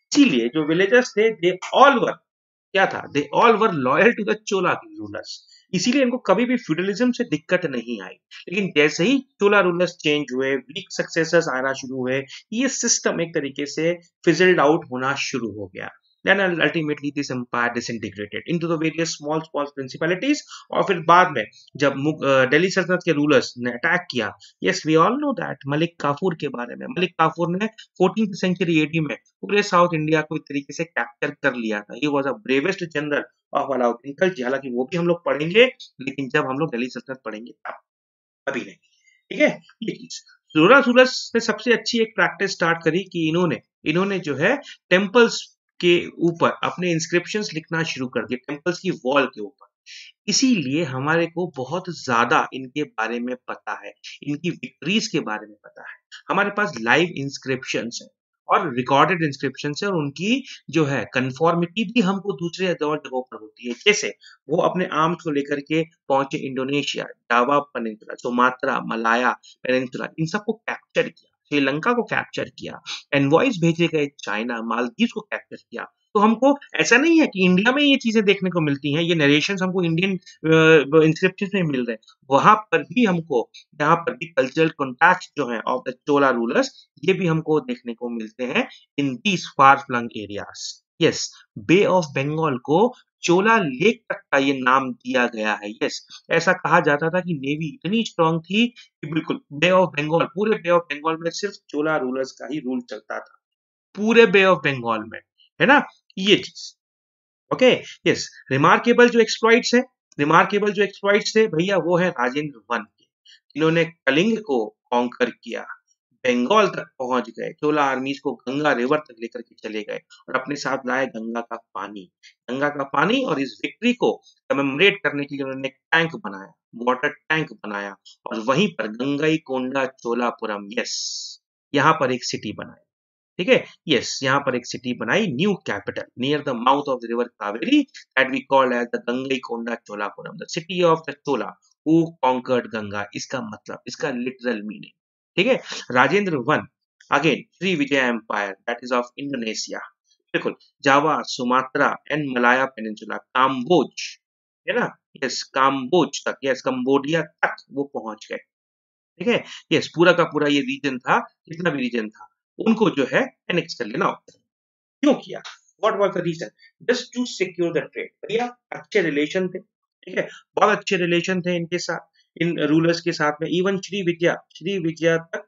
इसीलिए जो विलेजर्स थे दे ऑल वर क्या था, they all were loyal to the Chola rulers. इसीलिए इनको कभी भी फ्यूडलिज्म से दिक्कत नहीं आई। लेकिन जैसे ही चोला रूलर्स चेंज हुए, वीक सक्सेसर्स आना शुरू हुए, ये सिस्टम एक तरीके से फिजल्ड आउट होना शुरू हो गया। Then ultimately this empire disintegrated into the various small small principalities। और फिर बाद में जब दिल्ली सल्तनत के रूलर्स ने अटैक किया, yes we all know that, Malik Kafur के बारे में, मलिक काफूर ने फोर्टीन्थ सेंचुरी एडी में पूरे साउथ इंडिया को एक तरीके से कैप्चर कर लिया था। He was a bravest general of Alauddin Khilji. हालांकि वो भी हम लोग पढ़ेंगे, लेकिन जब हम लोग दिल्ली सल्तनत पढ़ेंगे तब, अभी नहीं। ठीक है, ये चीज रूलर रूलर्स ने सबसे अच्छी एक प्रैक्टिस स्टार्ट करी कि इन्होंने इन्होंने जो है टेम्पल्स के ऊपर अपने इंस्क्रिप्शंस लिखना शुरू कर दिए, टेम्पल्स की वॉल के ऊपर। इसीलिए हमारे को बहुत ज्यादा इनके बारे में पता है, इनकी विक्ट्रीज के बारे में पता है। हमारे पास लाइव इंस्क्रिप्शंस है और रिकॉर्डेड इंस्क्रिप्शंस है, और उनकी जो है कंफॉर्मिटी भी हमको दूसरे और जगहों पर होती है। जैसे वो अपने आर्म्स को लेकर के पहुंचे Indonesia, Java peninsula, Sumatra, Malaya peninsula, इन सबको कैप्चर किया, श्रीलंका को कैप्चर किया, एनवॉइस भेजे गए चाइना, मालदीव को कैप्चर किया। तो हमको ऐसा नहीं है कि इंडिया में ये चीजें देखने को मिलती हैं, ये नरेशंस हमको इंडियन इंस्क्रिप्शंस में मिल रहे हैं, वहां पर भी हमको, यहाँ पर भी कल्चरल कॉन्टैक्ट जो है ऑफ द चोला रूलर्स, ये भी हमको देखने को मिलते हैं in these far flung areas. Yes, bay of Bengal को चोला लेक तक का ये नाम दिया गया है। यस, ऐसा कहा जाता था कि नेवी इतनी स्ट्रांग थी कि बिल्कुल बे ऑफ बंगाल, पूरे बे ऑफ बंगाल में सिर्फ चोला रूलर्स का ही रूल चलता था, पूरे बे ऑफ बंगाल में, है ना, ये चीज। ओके, यस, रिमार्केबल जो एक्सप्लॉइट्स है, रिमार्केबल जो एक्सप्लॉइट्स थे भैया, वो है राजेंद्र वन के। इन्होंने कलिंग को कॉन्कर किया, बंगाल तक पहुंच गए, चोला आर्मीज को गंगा रिवर तक लेकर के चले गए और अपने साथ लाए गंगा का पानी, गंगा का पानी। और इस विक्ट्री को कमेमोरेट करने के लिए उन्होंने टैंक बनाया, वाटर टैंक बनाया, और वहीं पर गंगई कोंडा चोलापुरम, यस, यहाँ पर एक सिटी बनाई। ठीक है, यस, यहाँ पर एक सिटी बनाई, new capital near the mouth of the river Kaveri, that we called as the Gangaikonda Cholapuram, the city of the Chola who conquered Ganga. इसका मतलब, इसका लिटरल मीनिंग। ठीक है, Rajendra one, again Sri Vijaya empire, that is of Indonesia, बिल्कुल, Java, Sumatra and Malaya peninsula, Kamboja, है ना, yes, Kamboj तक, yes, Cambodia तक वो पहुंच गए। ठीक है, यस, पूरा का पूरा ये रीजन था, जितना भी रीजन था, उनको जो है एनेक्स कर लेना होता है। क्यों किया? What was the reason? Just to secure the trade. भैया अच्छे रिलेशन थे, ठीक है, बहुत अच्छे रिलेशन थे इनके साथ, इन रूलर्स के साथ में। इवन श्री विजया, श्री विजया तक,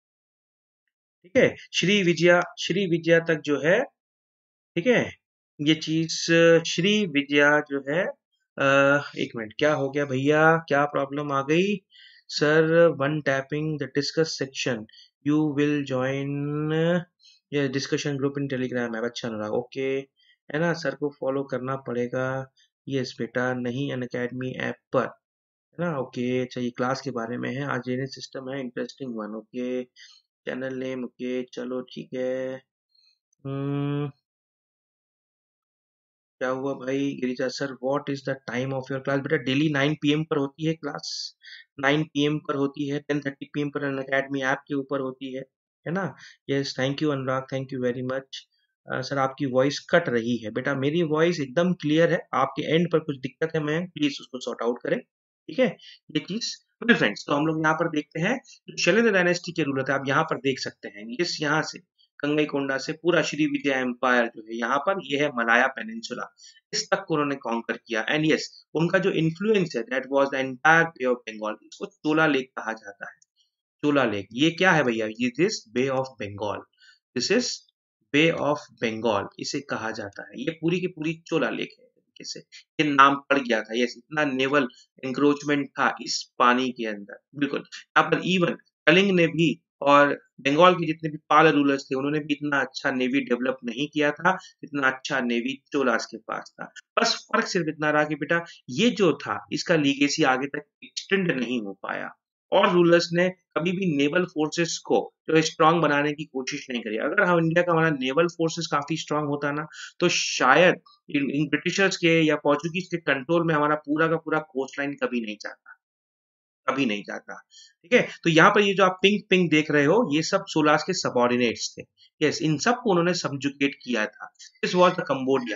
ठीक है, श्री विजया, श्री विजया तक जो है, ठीक है, ये चीज, श्री विजया जो है, आ, एक मिनट, क्या हो गया भैया, क्या प्रॉब्लम आ गई sir? One tapping the discuss section you will join ये discussion group in Telegram app. अच्छा अनुराग, ओके, है ना, सर को फॉलो करना पड़ेगा। यस बेटा, नहीं अनअकैडमी ऐप पर, है ना, ओके। अच्छा, ये क्लास के बारे में है, आज ये सिस्टम है, interesting one, okay, channel name, okay, चलो ठीक है। हम्म क्या हुआ भाई Girija sir? What is the time of your class? बेटा डेली नाइन पीएम पर होती है क्लास, नाइन पीएम पर होती है, टेन थर्टी पीएम पर अनअकैडमी ऐप के ऊपर होती है है ना। Yes, thank you Anurag, thank you very much. Sir आपकी वॉइस कट रही है बेटा, मेरी वॉइस एकदम क्लियर है, आपके एंड पर कुछ दिक्कत है, मैं प्लीज उसको सॉर्ट आउट करें, ठीक है, ये चीज। वेल फ्रेंड्स, तो हम लोग यहाँ पर देखते हैं जो शैलेंद्र डायनेस्टी के रूलर थे, आप यहाँ पर देख सकते हैं, यस, यहाँ से गंगईकोंडा से पूरा श्री विजय एम्पायर जो है यहाँ पर, ये है मलाया पेनिनसुला, इस तक को उन्होंने कॉन्कर किया। एंड यस, उनका जो इन्फ्लुएंस है, that was the entire bay of Bengal, इसको चोला लेक कहा जाता है। चोला लेक, ये क्या है भैया? ये this bay of Bengal, this is bay of Bengal, इसे कहा जाता है। ये पूरी की पूरी चोला लेक है, तरीके से ये नाम पड़ गया था। यस, इतना नेवल एंक्रोचमेंट था इस पानी के अंदर, बिल्कुल। यहाँ पर इवन कलिंग ने भी, और बंगाल के जितने भी पाल रूलर्स थे, उन्होंने भी इतना अच्छा नेवी डेवलप नहीं किया था, इतना अच्छा नेवी चोलास के पास था। बस फर्क सिर्फ इतना रहा कि बेटा ये जो था, इसका लीगेसी आगे तक एक्सटेंड नहीं हो पाया, और रूलर्स ने कभी भी नेवल फोर्सेस को जो स्ट्रांग बनाने की कोशिश नहीं करी। अगर हम इंडिया का हमारा नेवल फोर्सेस काफी स्ट्रांग होता ना, तो शायद इन, इन ब्रिटिशर्स के या पोर्चुगीज के कंट्रोल में हमारा पूरा का पूरा कोस्ट लाइन कभी नहीं जाता, कभी नहीं जाता। ठीक है, तो यहाँ पर ये जो आप पिंक पिंक देख रहे हो ये सब सोलास के सबऑर्डिनेट्स थे। यस, इन सबको उन्होंने सबजुगेट किया था। This was the Cambodia,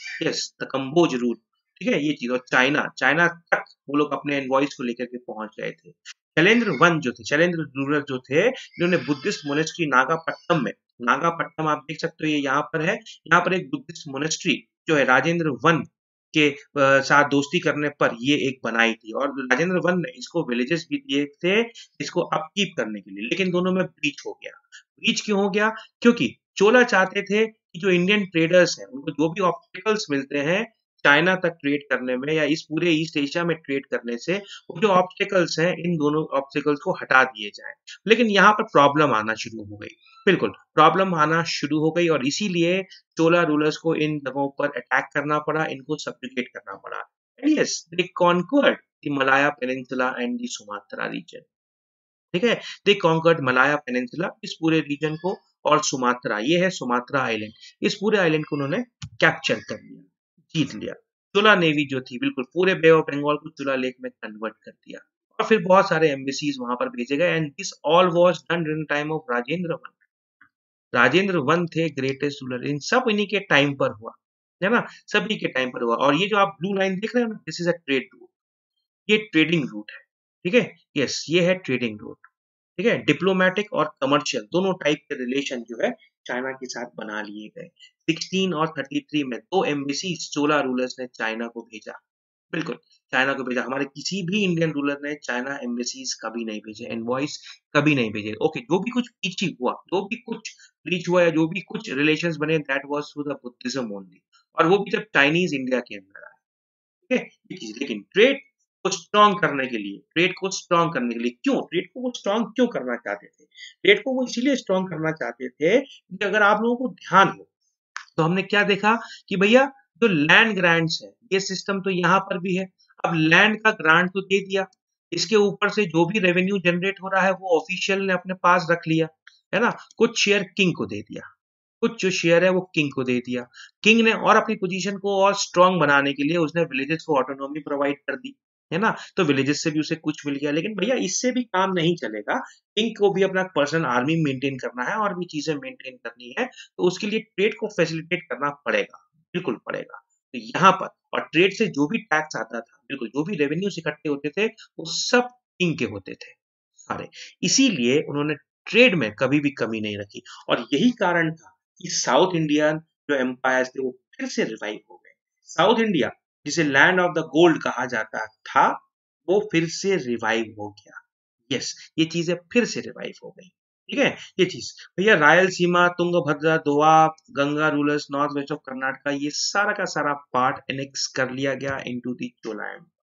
yes the Kamboja route. ठीक है, ये चीज। और चाइना, चाइना तक वो लोग अपने एनवॉइस को लेकर के पहुंच गए थे। शैलेंद्र वन जो थे, शैलेंद्र रूलर जो थे, इन्होंने बुद्धिस्ट मोनेस्ट्री नागापट्टनम में, नागापट्टनम आप देख सकते हो ये यहाँ पर है, यहाँ पर एक बुद्धिस्ट मोनेस्ट्री जो है राजेंद्र वन के अ, साथ दोस्ती करने पर ये एक बनाई थी। और राजेंद्र वन ने इसको विलेजेस भी दिए थे इसको अपकीप करने के लिए, लेकिन दोनों में ब्रीच हो गया। ब्रीच क्यों हो गया? क्योंकि चोला चाहते थे कि जो इंडियन ट्रेडर्स हैं उनको जो भी ऑब्स्टिकल्स मिलते हैं चाइना तक ट्रेड करने में या इस पूरे ईस्ट एशिया में ट्रेड करने से, वो जो ऑब्स्टिकल्स हैं इन दोनों ऑब्स्टिकल्स को हटा दिए जाएं। लेकिन यहाँ पर प्रॉब्लम आना शुरू हो गई, बिल्कुल प्रॉब्लम आना शुरू हो गई, और इसीलिए चोला रूलर्स को इन जगहों पर अटैक करना पड़ा, इनको सब्जुगेट करना पड़ा। And yes, they conquered the Malaya peninsula and the Sumatra region. ठीक है, दे कॉन्कर्ड मलाया पेनिनसुला, इस पूरे रीजन को, और सुमात्रा, ये है सुमात्रा आइलैंड, इस पूरे आइलैंड को उन्होंने कैप्चर कर लिया, जीत लिया। चोला नेवी जो थी बिल्कुल पूरे बे ऑफ बंगाल को चोला लेक में कन्वर्ट कर दिया, और फिर बहुत सारे एम्बेसीज वहां पर भेजे गए। And this all was done during time of Rajendra one. Rajendra one थे ग्रेटेस्ट रूलर, इन सब इन्हीं के टाइम पर हुआ, है ना, सभी के टाइम पर हुआ। और ये जो आप ब्लू लाइन देख रहे हो ना, this is a trade route, ये ट्रेडिंग रूट है। ठीक है, यस ये है ट्रेडिंग रूट। ठीक है, डिप्लोमेटिक और कमर्शियल दोनों टाइप के रिलेशन जो है चाइना के साथ बना लिए गए। सिक्सटीन और थर्टी थ्री में दो एम्बेसी चोला रूलर्स ने चाइना को भेजा, बिल्कुल चाइना को भेजा। हमारे किसी भी इंडियन रूलर ने चाइना एम्बेसीज कभी नहीं भेजे, एनवॉइस कभी नहीं भेजे। ओके, जो भी कुछ रीच हुआ, जो भी कुछ रीच हुआ या जो भी कुछ रिलेशंस बने, that was through the Buddhism only, और वो भी जब चाइनीज इंडिया के अंदर आए। ठीक है, ये चीज। लेकिन ट्रेड को स्ट्रॉन्ग करने के लिए, ट्रेड को स्ट्रॉन्ग करने के लिए, क्यों ट्रेड को वो स्ट्रॉन्ग क्यों करना चाहते थे? ट्रेड को वो इसलिए स्ट्रॉन्ग करना चाहते थे कि अगर आप लोगों को ध्यान हो तो हमने क्या देखा कि भैया जो लैंड ग्रांट्स है, ये सिस्टम तो यहाँ पर भी है। अब लैंड का ग्रांट तो दे दिया, इसके ऊपर से जो भी रेवेन्यू जनरेट हो रहा है वो ऑफिशियल ने अपने पास रख लिया, है ना। कुछ शेयर किंग को दे दिया, कुछ जो शेयर है वो किंग को दे दिया। किंग ने और अपनी पोजीशन को और स्ट्रांग बनाने के लिए उसने विलेजेस को ऑटोनॉमी प्रोवाइड कर दी, है ना, तो विलेजेस से भी उसे कुछ मिल गया। लेकिन भैया इससे भी काम नहीं चलेगा, किंग को भी अपना पर्सनल आर्मी मेंटेन करना है और भी चीजें मेंटेन करनी है, तो उसके लिए ट्रेड को फैसिलिटेट करना पड़ेगा, बिल्कुल पड़ेगा। तो यहाँ पर, और ट्रेड से जो भी टैक्स आता था, बिल्कुल जो भी रेवेन्यूज इकट्ठे होते थे वो सब किंग के होते थे सारे। इसीलिए उन्होंने ट्रेड में कभी भी कमी नहीं रखी, और यही कारण था कि साउथ इंडियन जो एम्पायर थे वो फिर से रिवाइव हो गए। साउथ इंडिया जिसे लैंड ऑफ द गोल्ड कहा जाता था, वो फिर से रिवाइव हो गया। यस, ये चीजें फिर से रिवाइव हो गई। ठीक है, ये चीज। भैया Rayalaseema, Tungabhadra, Doab, Ganga rulers, north west of Karnataka, ये सारा का सारा पार्ट एनेक्स कर लिया गया इनटू द चोला एम्पायर।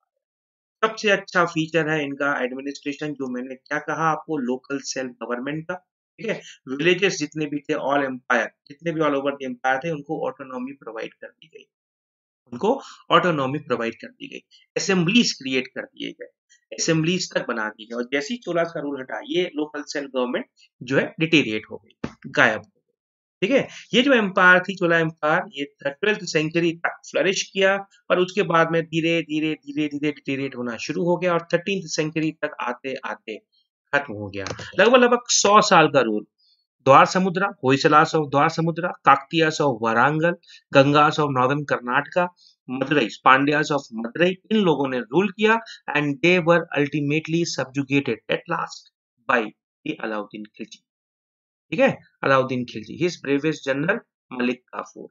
सबसे अच्छा फीचर है इनका एडमिनिस्ट्रेशन, जो मैंने क्या कहा आपको, लोकल सेल्फ गवर्नमेंट का। ठीक है, विलेजेस जितने भी थे, ऑल एम्पायर जितने भी ऑल ओवर द एम्पायर थे, उनको ऑटोनॉमी प्रोवाइड कर दी गई, उनको ऑटोनॉमी प्रोवाइड कर दी गई। असेंबलीज क्रिएट कर दिए गए, असेंबलीज तक बना दी गई, और जैसे ही चोला का रूल हटा, ये लोकल सेल्फ गवर्नमेंट जो है डिटेरिएट हो गई, गायब हो गई। ठीक है, ये जो एम्पायर थी चोला एम्पायर, ये ट्वेल्थ सेंचुरी तक फ्लरिश किया, और उसके बाद में धीरे धीरे धीरे धीरे डिटेरिएट होना शुरू हो गया, और थर्टीन सेंचुरी तक आते आते खत्म हो गया। लगभग लगभग सौ साल का रूल। द्वार समुद्रा, होयसलास of Dwara Samudra, Kakatiyas of Warangal, Gangas of northern Karnataka, Madurai, Pandyas of Madurai, इन लोगों ने रूल किया, and they were ultimately subjugated at last by Alauddin Khilji. ठीक है, Alauddin Khilji, his bravest general Malik Kafur.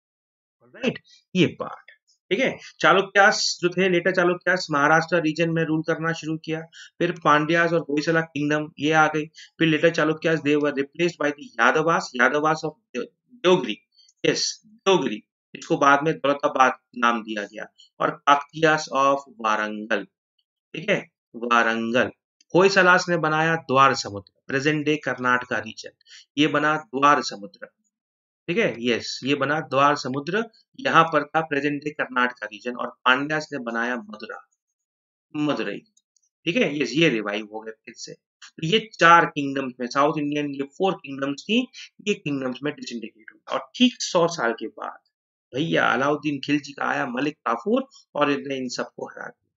Right, ये पार्ट। ठीक है, चालुक्यास जो थे, लेटर चालुक्यास महाराष्ट्र रीजन में रूल करना शुरू किया। फिर पांड्यास और होयसला किंगडम ये आ गई। फिर later Chalukyas they were replaced by the Yadavas, Yadavas of Devagiri, yes Devagiri, इसको बाद में दौलताबाद नाम दिया गया। और काकतियास ऑफ वारंगल। ठीक है, वारंगल। होयसलास ने बनाया द्वार समुद्र, प्रेजेंट डे कर्नाटका रीजन, ये बना द्वार समुद्र। ठीक है, यस ये बना द्वार समुद्र, यहाँ पर था प्रेजेंट डे कर्नाटका रीजन। और पांड्यास ने बनाया मदुरा, मदुरई। ठीक है, यस ये रिवाइव हो गए फिर से। तो ये चार किंगडम्स में, साउथ इंडियन ये फोर किंगडम्स थी, ये किंगडम्स में डिसइंटीग्रेट हुआ। और ठीक सौ साल के बाद भैया अलाउद्दीन खिलजी का आया मलिक काफूर, और इन्हें इन सबको हरा दिया।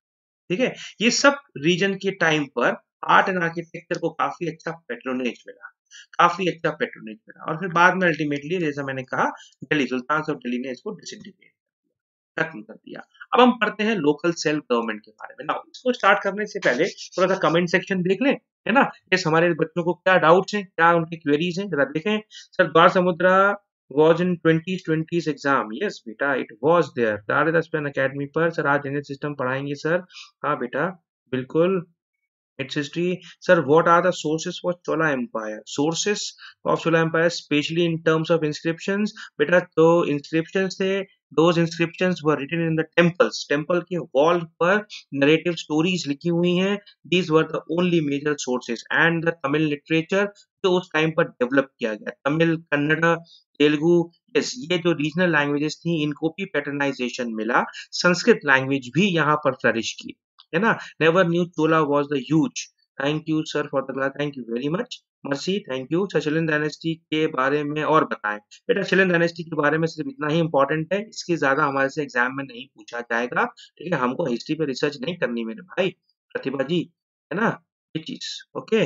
ठीक है, ये सब रीजन के टाइम पर आर्ट एंड आर्किटेक्चर को काफी अच्छा पेट्रोनेज मिला, काफी अच्छा पेट्रोनेज मिला, और फिर बाद में अल्टीमेटली जैसा मैंने कहा दिल्ली सुल्तान ऑफ दिल्ली ने इसको डिसइंटीग्रेट खत्म कर दिया। अब हम पढ़ते हैं लोकल सेल्फ गवर्नमेंट के बारे में। नाउ इसको स्टार्ट करने से पहले थोड़ा सा कमेंट सेक्शन देख लें, है ना। यस, हमारे बच्चों को क्या डाउट्स हैं, क्या उनकी क्वेरीज हैं, जरा देखें। सर द्वार समुद्रा was in twenty twenty exam. Yes बेटा, इट was there कालिदास पेन अकेडमी पर। सर आज जनरल सिस्टम पढ़ाएंगे सर। हाँ बेटा बिल्कुल, its history. Sir, what are the sources for Chola Empire? Sources of Chola Empire, especially in terms of inscriptions. बेटा तो inscriptions थे, those inscriptions were written in the temples. Temple के wall पर narrative stories लिखी हुई हैं. These were the only major sources. And the Tamil literature जो उस टाइम पर डेवलप किया गया, तमिल, कन्नड़ा, तेलुगु, यस, ये जो रीजनल लैंग्वेजेस थी इनको भी पैटर्नाइजेशन मिला। संस्कृत लैंग्वेज भी यहाँ पर फ्लरिश की, है ना। Never new Chola was the huge. Thank you sir for the class, thank you very much Mercy, thank you. सचिलन डायनेस्टी के बारे में और बताएं। बेटा सचिलन डायनेस्टी के बारे में सिर्फ इतना ही इंपॉर्टेंट है, इसके ज्यादा हमारे से एग्जाम में नहीं पूछा जाएगा, ठीक है। हमको हिस्ट्री पे रिसर्च नहीं करनी मेरे भाई प्रतिभा जी, है ना, ये चीज ओके।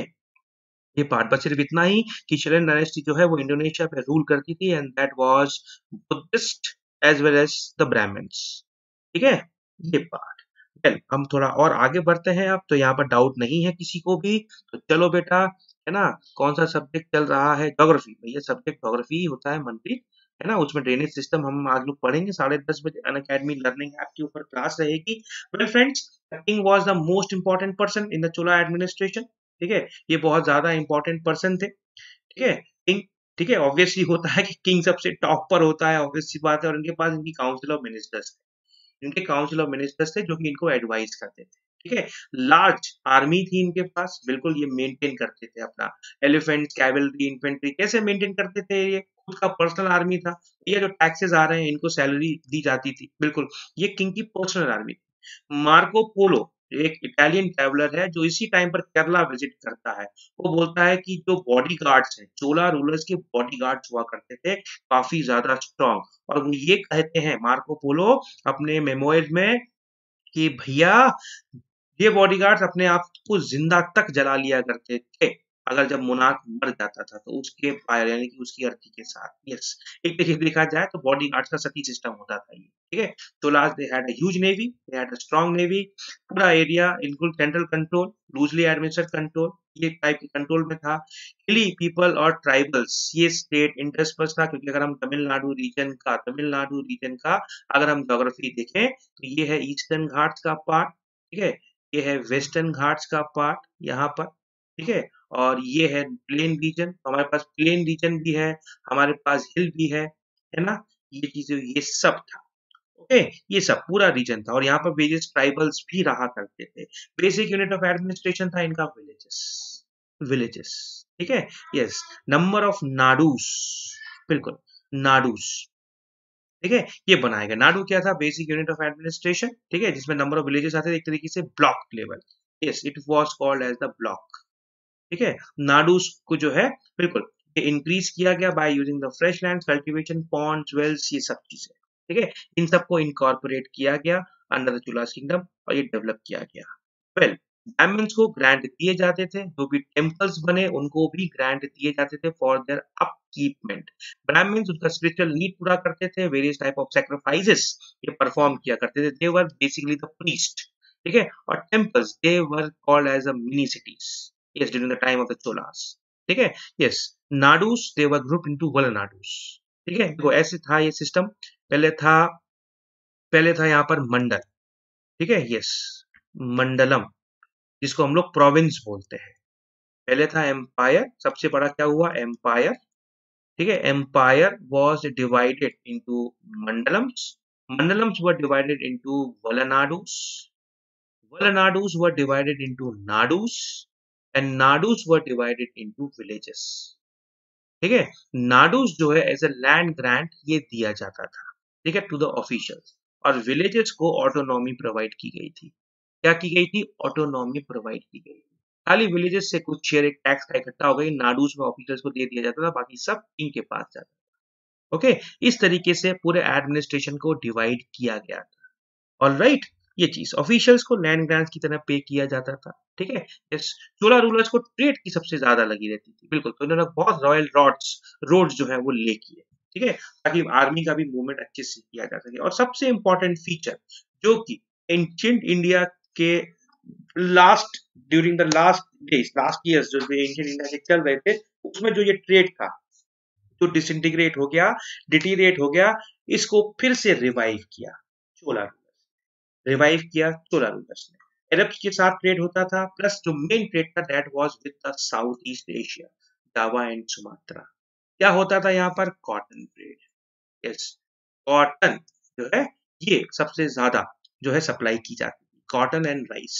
ये पार्ट बस सिर्फ इतना ही कि शिलन डायनेस्टी जो है वो इंडोनेशिया पे रूल करती थी, and that was Buddhist as well as the Brahmins, ठीक है, ये पार्ट। वेल हम थोड़ा और आगे बढ़ते हैं अब, तो यहाँ पर डाउट नहीं है किसी को भी, तो चलो बेटा, है ना। कौन सा सब्जेक्ट चल रहा है? ज्योग्राफी। भैया सब्जेक्ट ज्योग्राफी ही होता है मनप्रीत, है ना। उसमें ड्रेनेज सिस्टम हम आज लोग पढ़ेंगे साढ़े दस बजे, अनअकैडमी लर्निंग ऐप के ऊपर क्लास रहेगी। Well friends, the king was the most important person in the Chola administration, ठीक है। ये बहुत ज्यादा इंपॉर्टेंट पर्सन थे, ठीक है। किंग, ठीक है, ऑब्वियसली होता है कि किंग सबसे टॉप पर होता है, ऑब्वियसली बात है। और इनके पास इनकी काउंसिल ऑफ मिनिस्टर्स थे, इनके काउंसिल ऑफ मिनिस्टर्स थे जो कि इनको एडवाइस करते थे, ठीक है। लार्ज आर्मी थी इनके पास, बिल्कुल, ये मेंटेन करते थे अपना एलिफेंट, कैवलरी, इन्फेंट्री कैसे मेंटेन करते थे, ये खुद का पर्सनल आर्मी था। ये जो टैक्सेस आ रहे हैं इनको सैलरी दी जाती थी, बिल्कुल, ये किंग की पर्सनल आर्मी थी। मार्को पोलो एक इटालियन ट्रैवलर है जो इसी टाइम पर केरला विजिट करता है। वो बोलता है कि जो बॉडी गार्ड्स हैं, चोला रूलर्स के बॉडी गार्ड्स हुआ करते थे, काफी ज्यादा स्ट्रॉन्ग, और वो ये कहते हैं मार्को पोलो अपने मेमोइर में कि भैया ये बॉडीगार्ड्स अपने आप को जिंदा तक जला लिया करते थे अगर जब मोनार्क मर जाता था तो उसके फायर यानी कि उसकी अर्थी के साथ। यस, एक देखिए देखा जाए तो बॉडीगार्ड्स का सती सिस्टम होता था ये, ठीक है। Cholas they had a huge navy, they had a strong navy, पूरा area include central control, loosely administered control, ये टाइप के कंट्रोल में था। हिली पीपल और ट्राइबल्स, ये स्टेट इंटरस्पर्स था, क्योंकि अगर हम तमिलनाडु रीजन का तमिलनाडु रीजन का अगर हम ज्योग्राफी देखें तो ये है ईस्टर्न घाट्स का पार्ट, ठीक है, ये है वेस्टर्न घाट्स का पार्ट यहाँ पर, ठीक है, और ये है प्लेन रीजन, हमारे पास प्लेन रीजन भी है, हमारे पास हिल भी है है ना। ये चीजें ये सब था, ओके, ये सब पूरा रीजन था, और यहाँ पर वेरियस ट्राइबल्स भी रहा करते थे। बेसिक यूनिट ऑफ एडमिनिस्ट्रेशन था इनका विलेजेस, विलेजेस, ठीक है। यस, नंबर ऑफ नाडूस, बिल्कुल, नाडूस, ठीक है, ये बनाया गया। नाडू क्या था? बेसिक यूनिट ऑफ एडमिनिस्ट्रेशन, ठीक है, जिसमें नंबर ऑफ विलेजेस आते थे, एक तरीके से block level. Yes, it was called as the block, ठीक है। नाडूस को जो है बिल्कुल ये इंक्रीज किया गया by using the fresh land, cultivation, ponds, wells, ये सब चीजें, ठीक है, इन सबको इनकॉर्पोरेट किया गया अंडर द चोलास किंगडम, और ये डेवलप किया गया। वेल, ब्राह्मण्स को ग्रांट दिए जाते थे, जो भी टेम्पल्स बने उनको भी ग्रांट दिए जाते थे फॉर देयर अपकीपमेंट। ब्राह्मण्स उनका स्पिरिचुअल नीड पूरा करते थे, वेरियस टाइप ऑफ सैक्रिफाइसेस ये परफॉर्म किया करते थे, they were basically the priest, ठीक है। और temples they were called as a mini cities, yes, during the time of the Cholas, ठीक है। Yes, Nadus they were group into Valanadus, ठीक है। देखो ऐसे था ये सिस्टम, पहले था पहले था यहाँ पर मंडल, ठीक है, यस, मंडलम, जिसको हम लोग प्रोविंस बोलते हैं। पहले था एम्पायर, सबसे बड़ा क्या हुआ? एम्पायर, ठीक है। Empire was divided into Mandalams, Mandalams were divided into Valanadus, Valanadus were divided into Nadus, and Nadus were divided into villages, ठीक है। नाडूस जो है एज अ लैंड ग्रांट ये दिया जाता था, ठीक है, टू द ऑफिशियल्स, और विलेजेस को ऑटोनॉमी प्रोवाइड की गई थी। क्या की गई थी? ऑटोनॉमी प्रोवाइड की गई थी। खाली विलेजेस से कुछ शेयर एक टैक्स का इकट्ठा हो गई, नाडूस में ऑफिसर्स को दे दिया जाता था, बाकी सब किंग के पास जाता था, ओके। इस तरीके से पूरे एडमिनिस्ट्रेशन को डिवाइड किया गया था। ऑलराइट, ये चीज ऑफिशियल्स को लैंड ग्रांट्स की तरह पे किया जाता था, ठीक है। यस, चोला रूलर्स को ट्रेड की सबसे ज्यादा लगी रहती थी, बिल्कुल, तो इन्होंने बहुत रॉयल रोड्स रोड्स जो है वो ले किए, ठीक है, ताकि आर्मी का भी मूवमेंट अच्छे से किया जा सके। और सबसे इंपॉर्टेंट फीचर जो कि एंशिएंट इंडिया के last during the last days last years जो एंशिएंट इंडिया के चल रहे थे, उसमें जो ये ट्रेड था जो डिसइंटीग्रेट हो गया, डिटीरिएट हो गया, इसको फिर से रिवाइव किया चोला रूलर्स, रिवाइव किया चोला रूलर्स ने। अरब्स के साथ ट्रेड होता था, प्लस जो मेन ट्रेड था that was with the south east Asia, Java and Sumatra. क्या होता था यहाँ पर? Cotton trade. यस, कॉटन जो है ये सबसे ज्यादा जो है सप्लाई की जाती थी, कॉटन एंड राइस,